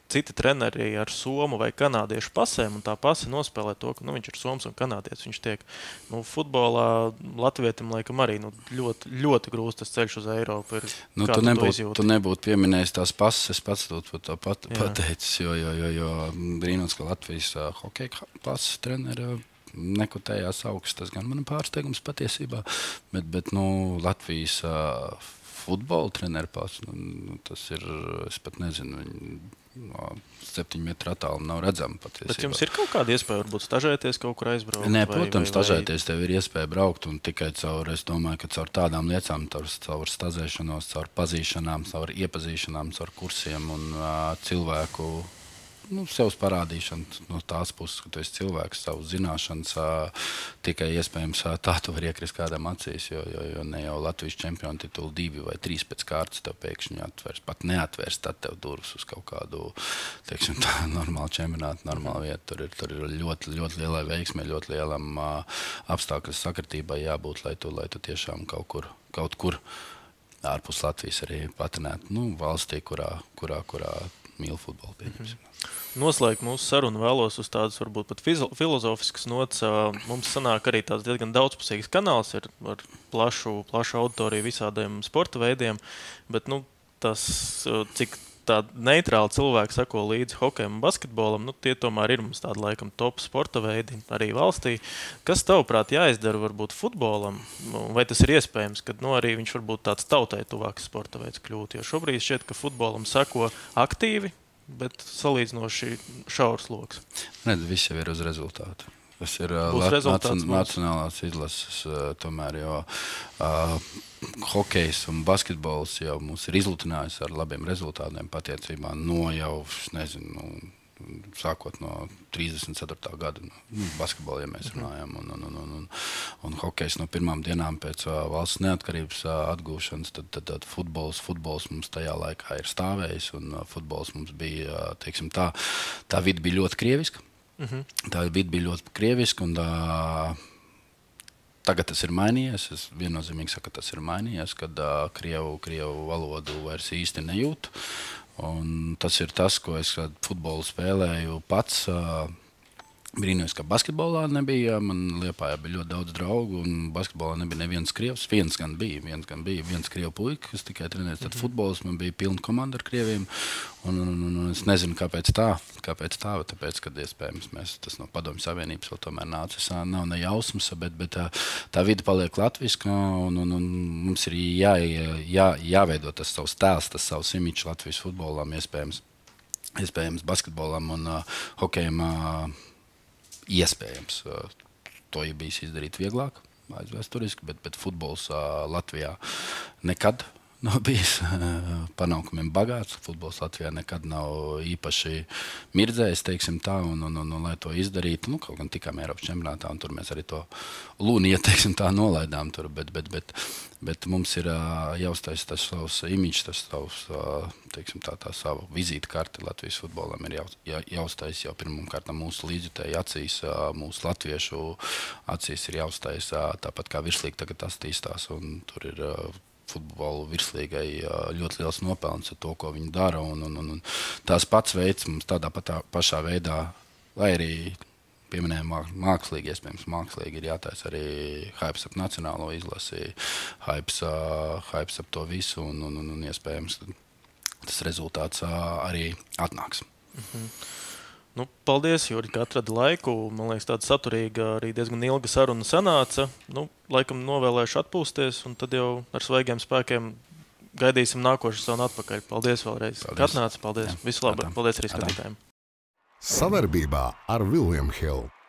citi treneri ar somu vai kanādiešu pasēm, un tā pase nospēlē to, ka nu, viņš ir soms un kanādietis. Viņš tiek nu, futbolā latvietim laikam arī nu, ļoti, ļoti grūstas ceļš uz Eiropu. Ir, nu, tu nebūtu tu nebūt pieminējis tās pases, es pats to pat, pateicis, jo, jo, jo, jo brīnots, ka Latvijas uh, hokeja pases treneri nekotējās augsts. Tas gan man pārsteigums patiesībā, bet, bet nu, Latvijas uh, futbola treneru pats, nu, tas ir, es pat nezinu, viņi no septiņu metru attālumu nav redzami patiesībā. Bet jums ir kaut kāda iespēja varbūt stažēties, kaut kur aizbraukt? Nē, protams, stažēties tev ir iespēja braukt un tikai caur, es domāju, ka caur tādām lietām, caur, caur stažēšanos, caur pazīšanām, caur iepazīšanām, caur kursiem un uh, cilvēku nu, sev parādīšanu no tās puses, ka tu esi cilvēks, savu zināšanas, uh, tikai iespējams uh, tā tu var iekrist kādam acīs, jo, jo, jo ne jau Latvijas čempionu titulu divi vai trīs pēc kārtas tev pēkšņi atvērs, pat neatvērs, tad tev durvis uz kaut kādu, teiksim, tā normālu čempionātu, normālu vietu. Tur ir, tur ir ļoti, ļoti lielai veiksmē, ļoti lielam uh, apstākļu sakritībai jābūt, lai tu, lai tu tiešām kaut kur, kaut kur ārpus Latvijas arī patinētu, nu, valstī, kurā, kurā, kurā mīl futbolu, pieņemsim. Mm-hmm. Noslēgt mūsu sarunu vēlos uz tādas varbūt pat filozofiskas nots. Mums sanāk arī tāds diezgan daudzpusīgs kanāls ar, ar plašu, plašu auditoriju visādiem sporta veidiem, bet nu, tas, cik tādi neitrāli cilvēki sako līdzi hokejam un basketbolam, nu, tie tomēr ir mums tādi laikam top sporta veidi arī valstī. Kas tavuprāt jāizdara varbūt futbolam? Vai tas ir iespējams, ka nu, arī viņš varbūt tāds tautai tuvāks sporta veids kļūt? Jo šobrīd šķiet, ka futbolam sako aktīvi, bet salīdzinoši šaurs loks. Redz, viss jau ir uz rezultātu. Tas ir uh, nacionālās izlases, uh, tomēr, jo uh, hokejs un basketbols jau mūs ir izlutinājis ar labiem rezultātiem patiecībā no jau, nezinu, sākot no trīsdesmit ceturtā gada, nu, basketbolu, ja mēs runājam, un, un, un, un, un hokejs no pirmām dienām pēc uh, valsts neatkarības uh, atgūšanas, tad, tad, tad futbols, futbols mums tajā laikā ir stāvējis, un uh, futbols mums bija, uh, teiksim tā, tā vidi bija ļoti krieviska. Mm-hmm. Tā vidi bija ļoti krieviska, un uh, tagad tas ir mainījies. Es viennozīmīgi saku, ka tas ir mainījies, kad uh, krievu, krievu valodu vairs īsti nejūtu. Un tas ir tas, ko es futbolu spēlēju pats. Brīnījos, ka basketbolā nebija. Man Liepājā bija ļoti daudz draugu, un basketbolā nebija neviens krievs. Viens gan bija, viens gan bija, viens krievu puika, kas tikai trenēs. Tad futbols man bija pilna komanda ar krieviem. Un, un, un, un es nezinu, kāpēc tā. Kāpēc tā? Tāpēc, kad iespējams mēs, tas no Padomju Savienības vēl tomēr nācis. Nav ne jausmas, bet, bet tā, tā vide paliek latviska, un, un, un mums ir jā, jā, jāveido tas savs tēls, tas savs imidžs Latvijas futbolam, iespējams, iespējams basketbolam un uh, hokejam uh, iespējams. Uh, to ir bijis izdarīt vieglāk, aizvēsturiski, bet, bet futbols uh, Latvijā nekad nav bijis panākumiem bagāts. Futbols Latvijā nekad nav īpaši mirdzējis, teiksim tā, un, un, un, un lai to izdarītu, nu, kaut gan tikām Eiropas čempionātā, un tur mēs arī to lūniju, teiksim tā, nolaidām tur, bet, bet, bet, bet mums ir jāuztais tas savs imidžs, tas savs, teiksim tā, tā savu vizīti karti Latvijas futbolam ir jā, jāuztais jau pirmam kārtam mūsu līdzjutēji acīs, mūsu latviešu acīs ir jāuztais tāpat kā virslīga tagad attīstās, un tur ir futbolu virslīgai ļoti liels nopelns ar to, ko viņi dara. Un, un, un tās pats veids mums tādā patā, pašā veidā, lai arī pieminējam mākslīgi, iespējams mākslīgi ir jātais arī hypes ap nacionālo izlasi, hypes, uh, hypes ap to visu, un, un, un, un iespējams tas rezultāts uh, arī atnāks. Mhm. Nu, paldies, Juri, ka atradi laiku. Man liekas, tāda saturīga, arī diezgan ilga saruna sanāca. Nu, laikam novēlēšu atpūsties, un tad jau ar svaigiem spēkiem gaidīsim nākošu sezonu atpakaļ. Paldies vēlreiz. Paldies. Ka atnāci, paldies. Jā, Visu labu. Paldies arī skatītājiem. Savarbībā ar William Hill.